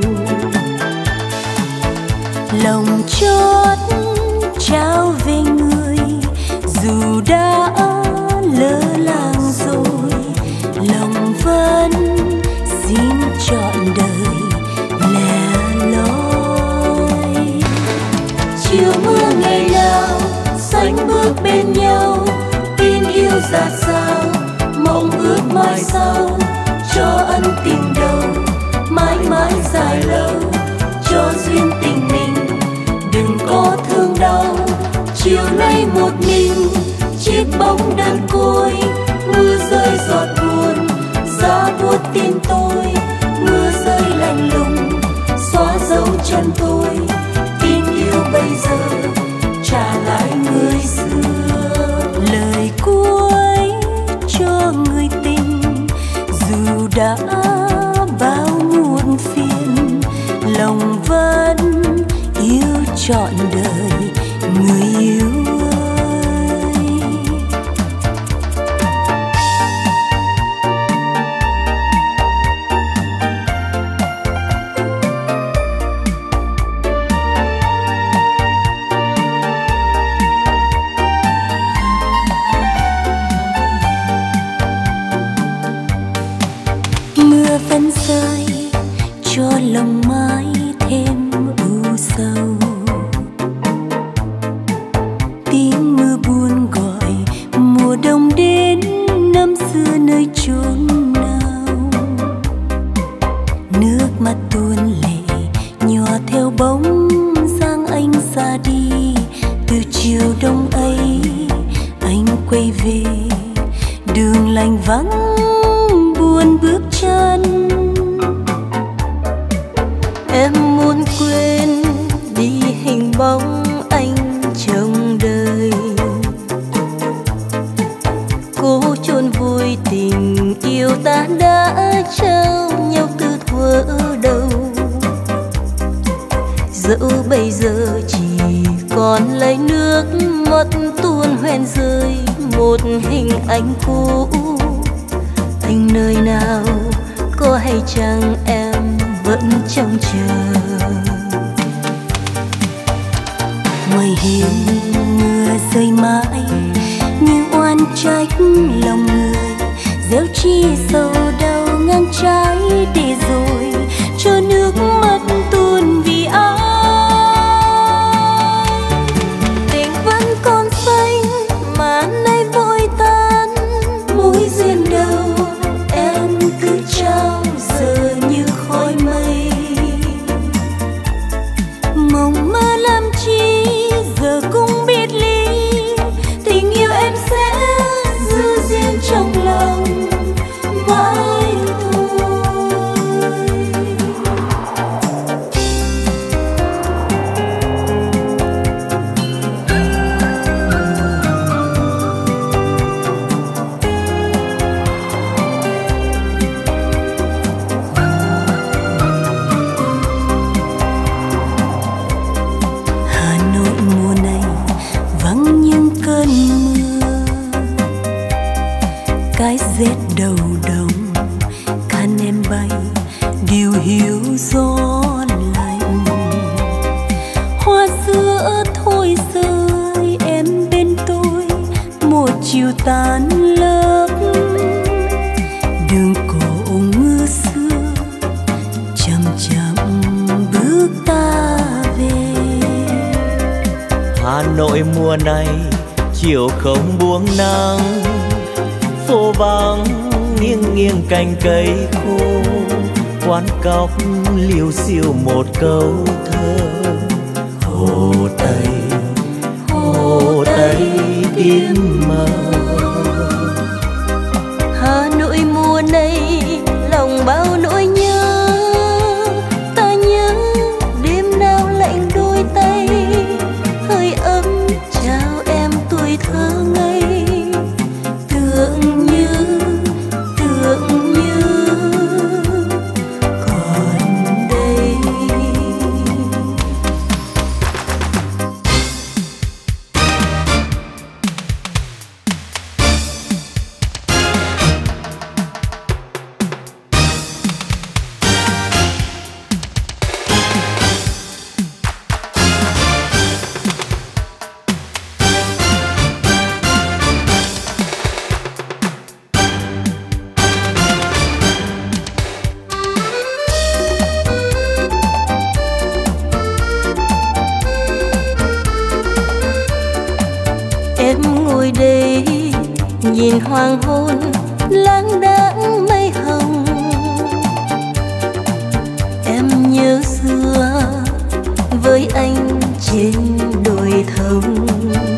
Lòng chót trao về người, dù đã lỡ làng rồi. Lòng vẫn xin trọn đời lẻ loi. Chiều mưa ngày nào xanh bước bên nhau, tin yêu dạt dào mong ước mai sau. Cho ân tình đầu mãi mãi dài lâu, cho duyên tình mình đừng có thương đau. Chiều nay một mình chiếc bóng đơn côi, mưa rơi giọt buồn giá buốt tim tôi. Mưa rơi lạnh lùng xóa dấu chân tôi, tin yêu bây giờ trả lại người xưa. Lời cuối cho người tình, dù đã bao muộn phiền, lòng vẫn yêu trọn đời người yêu. Mưa vẫn rơi cho lòng mãi thêm u sầu. Tiếng mưa buồn gọi mùa đông đến, năm xưa nơi chốn nào. Nước mắt tuôn lệ nhòa theo bóng dáng anh ra đi. đường lành vắng buồn bước chân. Em muốn quên đi hình bóng anh trong đời, cố chôn vùi tình yêu ta đã trao nhau từ thuở đầu. Dẫu bây giờ chỉ còn lấy nước mắt tuôn hoen rơi một hình ảnh cũ, anh nơi nào có hay chăng em vẫn trông chờ. Ngoài hiên mưa rơi mãi như oan trách lòng người, gieo chi sầu đau ngang trái để rồi cho nước mắt tuôn vì ai. Tình vẫn còn xanh mà nay vội tan, mối duyên đầu em cứ trao giờ như khói mây. Mộng mơ làm chi giờ cũng biết ly, tình yêu em sẽ giữ riêng trong lòng mãi thôi. Hà Nội mùa này vắng những cơn mưa, cái rét đầu đông khăn em bay điều hiu gió lạnh. Hoa sữa thôi rơi em bên tôi một chiều tan lớp, đường cổ mưa xưa chậm chậm bước ta về. Hà Nội mùa này chiều không buông nắng, phố vắng nghiêng nghiêng cành cây khô, quán cóc liêu xiêu một câu thơ. Hồ Tây, Hồ Tây tím mờ. Hà Nội mùa này lòng bao nỗi nhớ, ta nhớ đêm nào lạnh đôi tay, hơi ấm chào em tuổi thơ ngây. Tưởng như, tưởng như còn đây. Em ngồi đây nhìn hoàng hôn lãng đãng mây hồng, em nhớ xưa với anh trên đồi thông.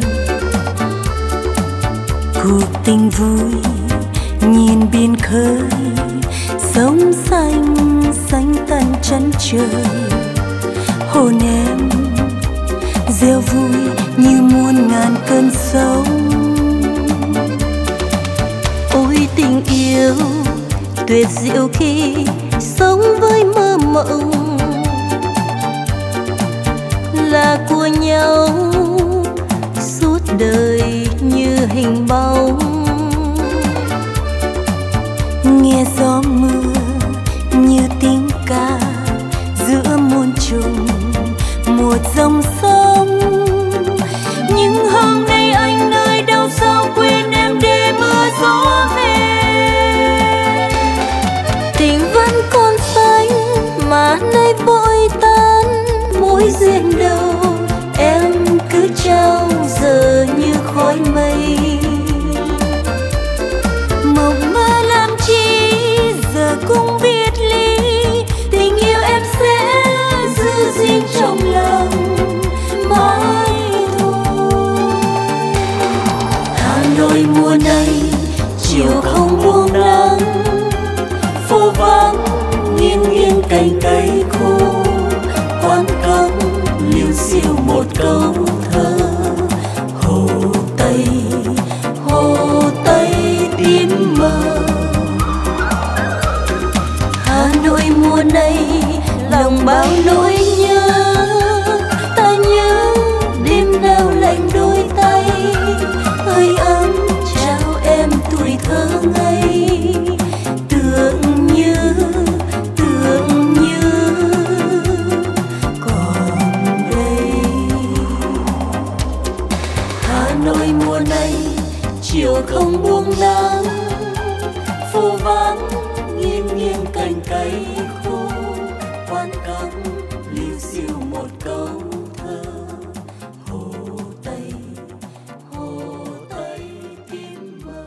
Cuộc tình vui nhìn biển khơi, sóng xanh xanh tận chân trời. Hồn em reo vui như muôn ngàn cơn sóng. Ôi tình yêu tuyệt diệu khi sống với mơ mộng, là của nhau suốt đời như hình bóng. Nghe gió mưa như tiếng ca giữa muôn trùng một dòng sông. Nhưng hôm nay anh nơi đâu sao quên em để mưa gió về. Tình vẫn còn xanh mà nay vội tan, mối duyên đầu em cứ trao giờ như khói mây. Mộng mơ làm chi giờ cũng biết ly, tình yêu em sẽ giữ riêng trong lòng mãi thôi. Hà Nội mùa này chiều thơ ngây, tưởng như tưởng như còn đây. Hà Nội mùa này chiều không buông nắng, phố vắng nghiêng nghiêng cành cây khô, quan cắm liu xiu một câu thơ. Hồ Tây, Hồ Tây tim mơ.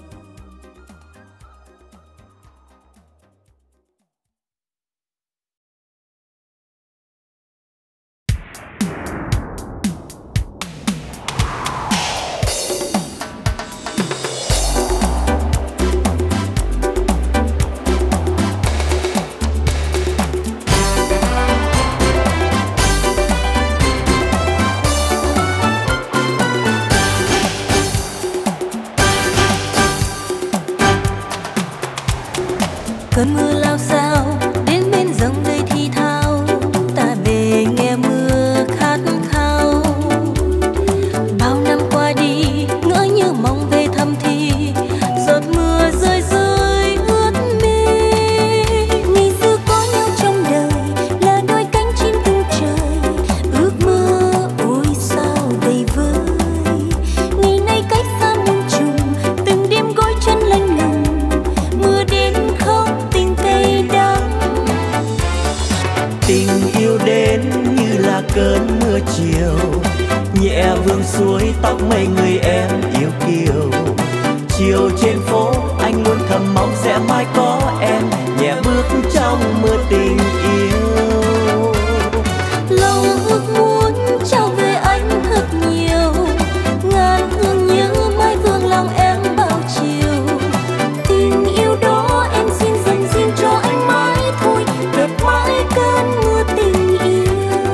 Cơn mưa lao sao đến bên dòng đầy thì thao, ta về nghe mưa khát khao. Bao năm qua đi ngỡ như mong về thăm thì giọt mưa rơi rơi ướt mi. Ngày xưa có nhau trong đời là đôi cánh chim tung trời, ước mơ ôi sao đầy vơi. Ngày nay cách xa muôn trùng, từng đêm gối chân lạnh lùng, mưa đến khóc tình cay đắng. Tình yêu đến như là cơn mưa chiều, nhẹ vương suối tóc mây người em yêu kiều. Chiều trên phố anh luôn thầm mong sẽ mãi có em, nhẹ bước trong mưa tình yêu. Lòng ước muốn trao về anh thật nhiều, ngàn thương nhớ mãi vương lòng em bao chiều. Tình yêu đó em xin dành riêng cho anh mãi thôi, đẹp mãi cơn mưa tình yêu.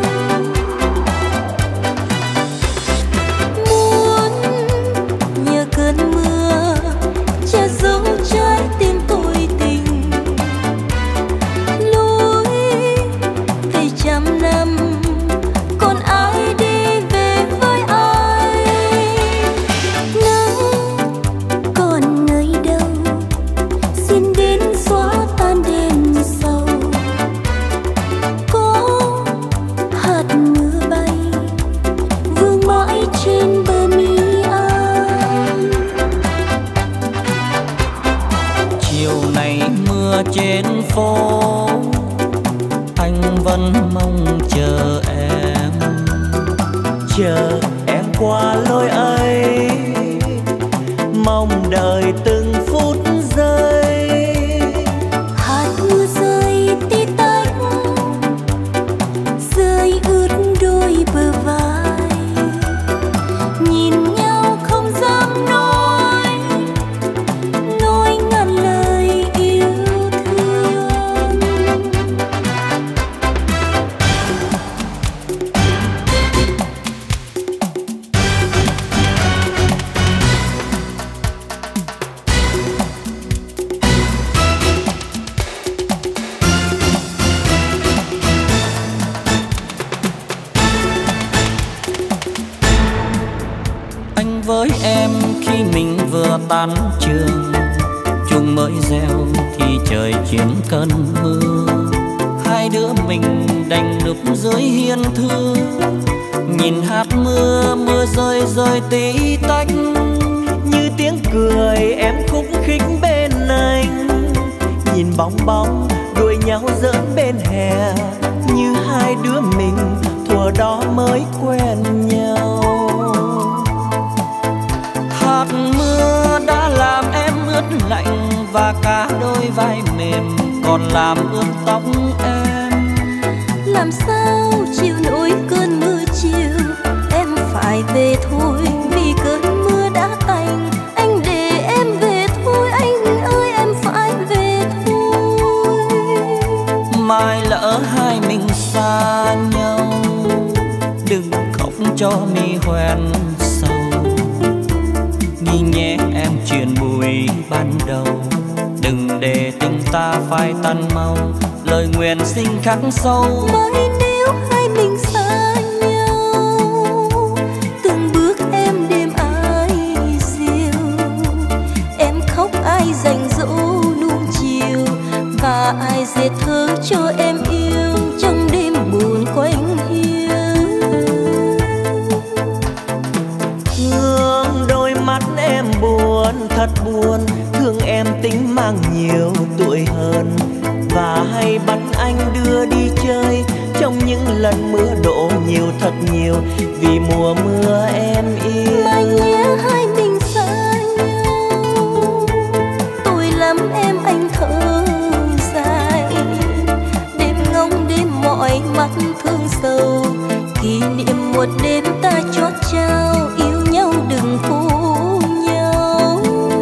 Muốn nhờ cơn mưa che giấu trái tim tôi tình, lối về trăm năm còn ai đi về với ai. Nắng còn nơi đâu xin đến xóa tan đêm sâu, có hạt mưa bay vương mãi trên bờ mi anh. Chiều này mưa trên phố, anh vẫn mong chờ em. Chờ em qua lối ấy, mong đợi từng phút giây. Hạt mưa rơi tí tách, rơi ướt đôi bờ vai. Nhìn nhau không dám nói, nói ngàn lời yêu thương. Anh với em khi mình vừa tan trường, chuông mới reo thì trời chuyển cơn mưa. Hai đứa mình đành núp dưới hiên thư, nhìn hạt mưa mưa rơi rơi tí tách. Như tiếng cười em khúc khích bên anh, nhìn bóng bóng đuổi nhau giỡn bên hè, như hai đứa mình thuở đó mới quen nhau. Hạt mưa đã làm em ướt lạnh và cả đôi vai mềm còn làm ướt tóc em. Làm sao chịu nổi cơn mưa chiều, em phải về thôi vì cơn mưa đã tạnh. Anh để em về thôi, anh ơi em phải về thôi. Mai lỡ hai mình xa nhau, đừng khóc cho mi hoen sầu. Nghĩ nhé em chuyện bùi ban đầu, đừng để tình ta phai tan mau. Lời nguyện xin khắc sâu, Mới nếu hai mình xa nhau, từng bước em đêm ai diều. Em khóc ai dành dỗ nuông chiều, và ai dệt thơ cho em yêu trong đêm buồn quanh hiu. Hương đôi mắt em buồn, thật buồn, thương em tính mang nhiều tuổi hơn, và hay bắt anh đưa đi chơi trong những lần mưa đổ nhiều thật nhiều, vì mùa mưa em yêu. Mai nhé hai mình xa nhau, tôi lắm em anh thở dài, đêm ngóng đêm mỏi mắt thương sầu, kỷ niệm một đêm ta chót trao yêu nhau đừng phũ nhau.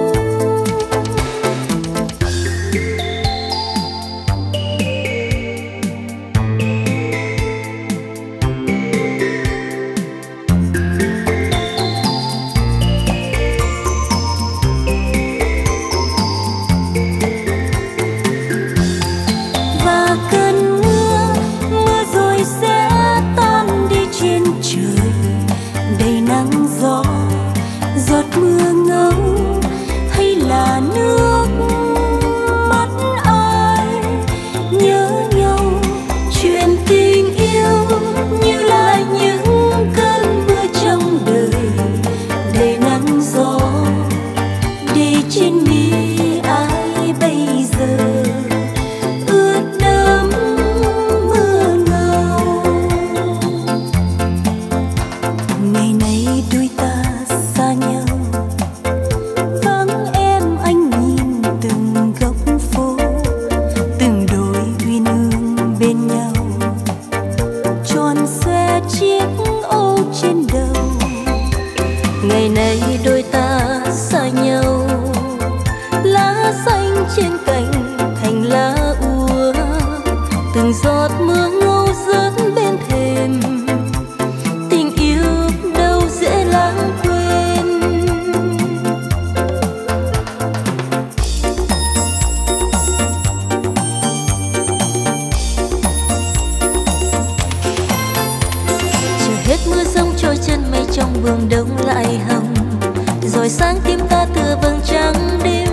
Và cơn mưa, mưa rồi sẽ tan đi trên trời, đầy nắng gió, giọt mưa ngâu hay là nước mắt ai nhớ nhau. Chuyện tình yêu như là những cơn mưa trong đời, đầy nắng gió, để trên mi ai bây giờ ướt đẫm mưa ngâu. Ngày nay đôi ta xa nhau, vắng em anh nhìn từng góc phố, từng đôi uyên ương bên nhau, tròn xoe chiếc ô trên đầu. Ngày nay đôi ta xa nhau, lá xanh trên cành thành lá úa, từng giọt mưa ngâu rớt bên thềm, tình yêu đâu dễ lãng quên. Chờ hết mưa giông trôi chân mây trong vườn đông lại hồng, rồi sáng tim ta tựa vầng trăng đêm.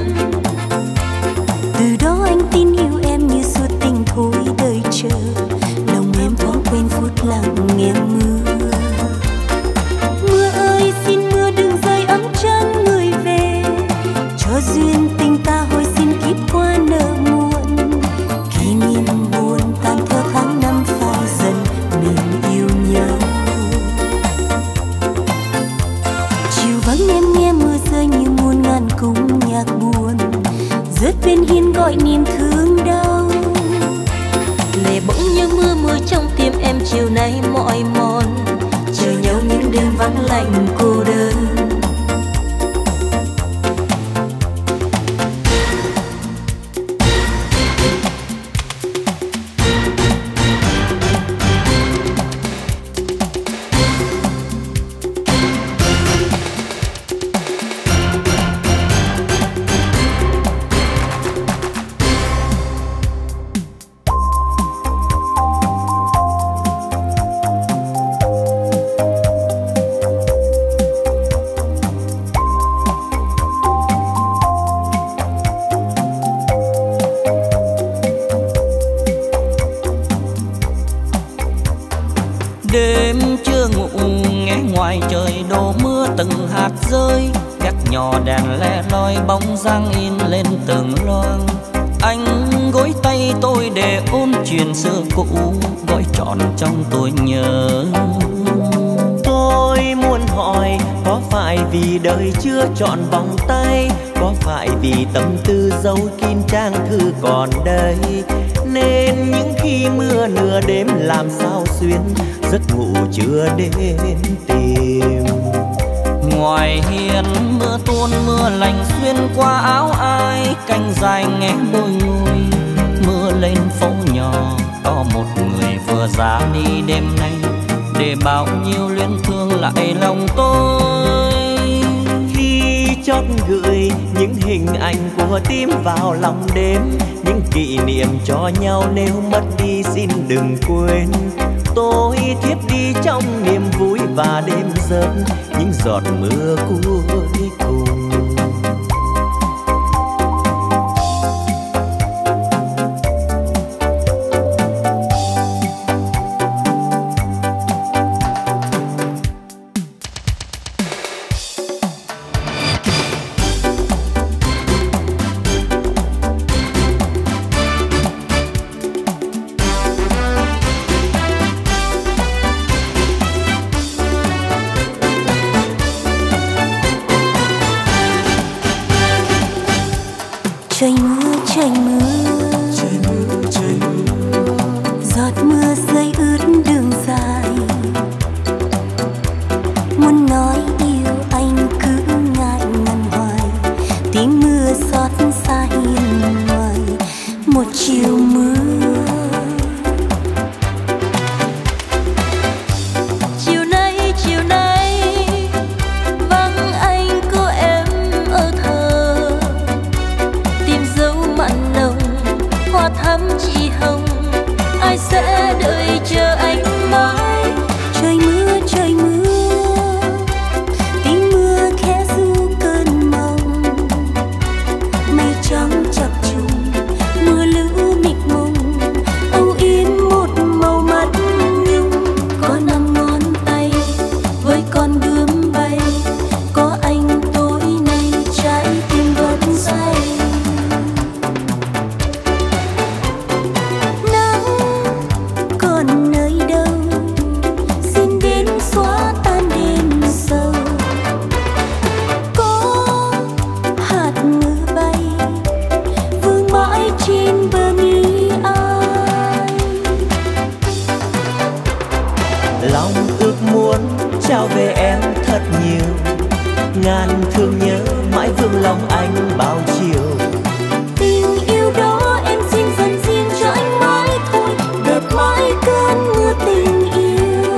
Từ đó anh tin yêu em như suốt tình thôi đời chờ, lòng em thoáng quên phút lặng nghe mưa. Mưa ơi xin mưa đừng rơi ấm chân người về, cho duyên tình ta hồi xin kiếp qua nợ muộn. Kỷ niệm buồn tan theo tháng năm phai dần mình yêu nhau. Chiều vắng em nghe mưa rơi như muôn ngàn cung nhạc buồn, rớt bên hiên gọi niềm thương đau. Lệ bỗng như mưa mưa trong tim em chiều nay mỏi mòn, chờ nhau những đêm vắng lạnh cô đơn. Đêm chưa ngủ nghe ngoài trời đổ mưa từng hạt rơi, các nhỏ đèn le loi bóng dáng in lên từng loang. Anh gối tay tôi để ôn chuyện xưa cũ, gọi trọn trong tôi nhớ. Tôi muốn hỏi, có phải vì đời chưa chọn vòng tay, có phải vì tâm tư giấu kín trang thư còn đây, nên những khi mưa nửa đêm làm sao xuyên, giấc ngủ chưa đến tìm. Ngoài hiên mưa tuôn mưa lạnh xuyên qua áo ai, canh dài nghe bôi ngôi. Mưa lên phố nhỏ có một người vừa ra đi đêm nay, để bao nhiêu luyến thương lại lòng tôi. Khi chót gửi những hình ảnh của tim vào lòng đêm, những kỷ niệm cho nhau nếu mất đi xin đừng quên. Tôi thiếp đi trong niềm vui và đêm rớt những giọt mưa cuối cùng. trời mưa trời mưa trời mưa trời mưa giọt mưa rơi ướt đường dài, muốn nói yêu anh cứ ngại ngần hoài, tiếng mưa xót xa hiên ngoài một chiều mưa. Chiều nay chiều nay vắng anh cô em ở thờ, tìm dấu mặn nồng hoa thắm chỉ hồng, ai sẽ đợi chờ anh mãi. Trời mưa trời mưa tiếng mưa khẽ ru cơn mộng, mây trắng chập trùng mưa lũ mịt mùng, âu yếm một màu mắt nhung. Có năm ngón tay với con bướm bay, có anh tối nay trái tim vẫn say. Nắng còn nơi đâu xin đến xóa tan đêm sâu, có hạt mưa bay vương mãi trên bờ mi ai. lòng ước muốn trao về em thật nhiều, ngàn thương nhớ mãi vương lòng anh bao chiều. Tình yêu đó em xin dành riêng cho anh mãi thôi, đẹp mãi cơn mưa tình yêu.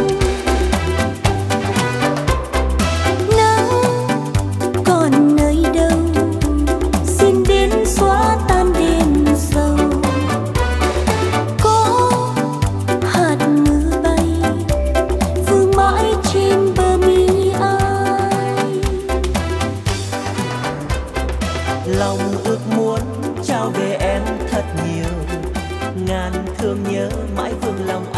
Nắng còn nơi đâu xin đến xóa tan đêm sâu, có hạt mưa bay vương mãi trên bờ mi ai. Lòng ước muốn trao về em thật nhiều, ngàn thương nhớ mãi vương lòng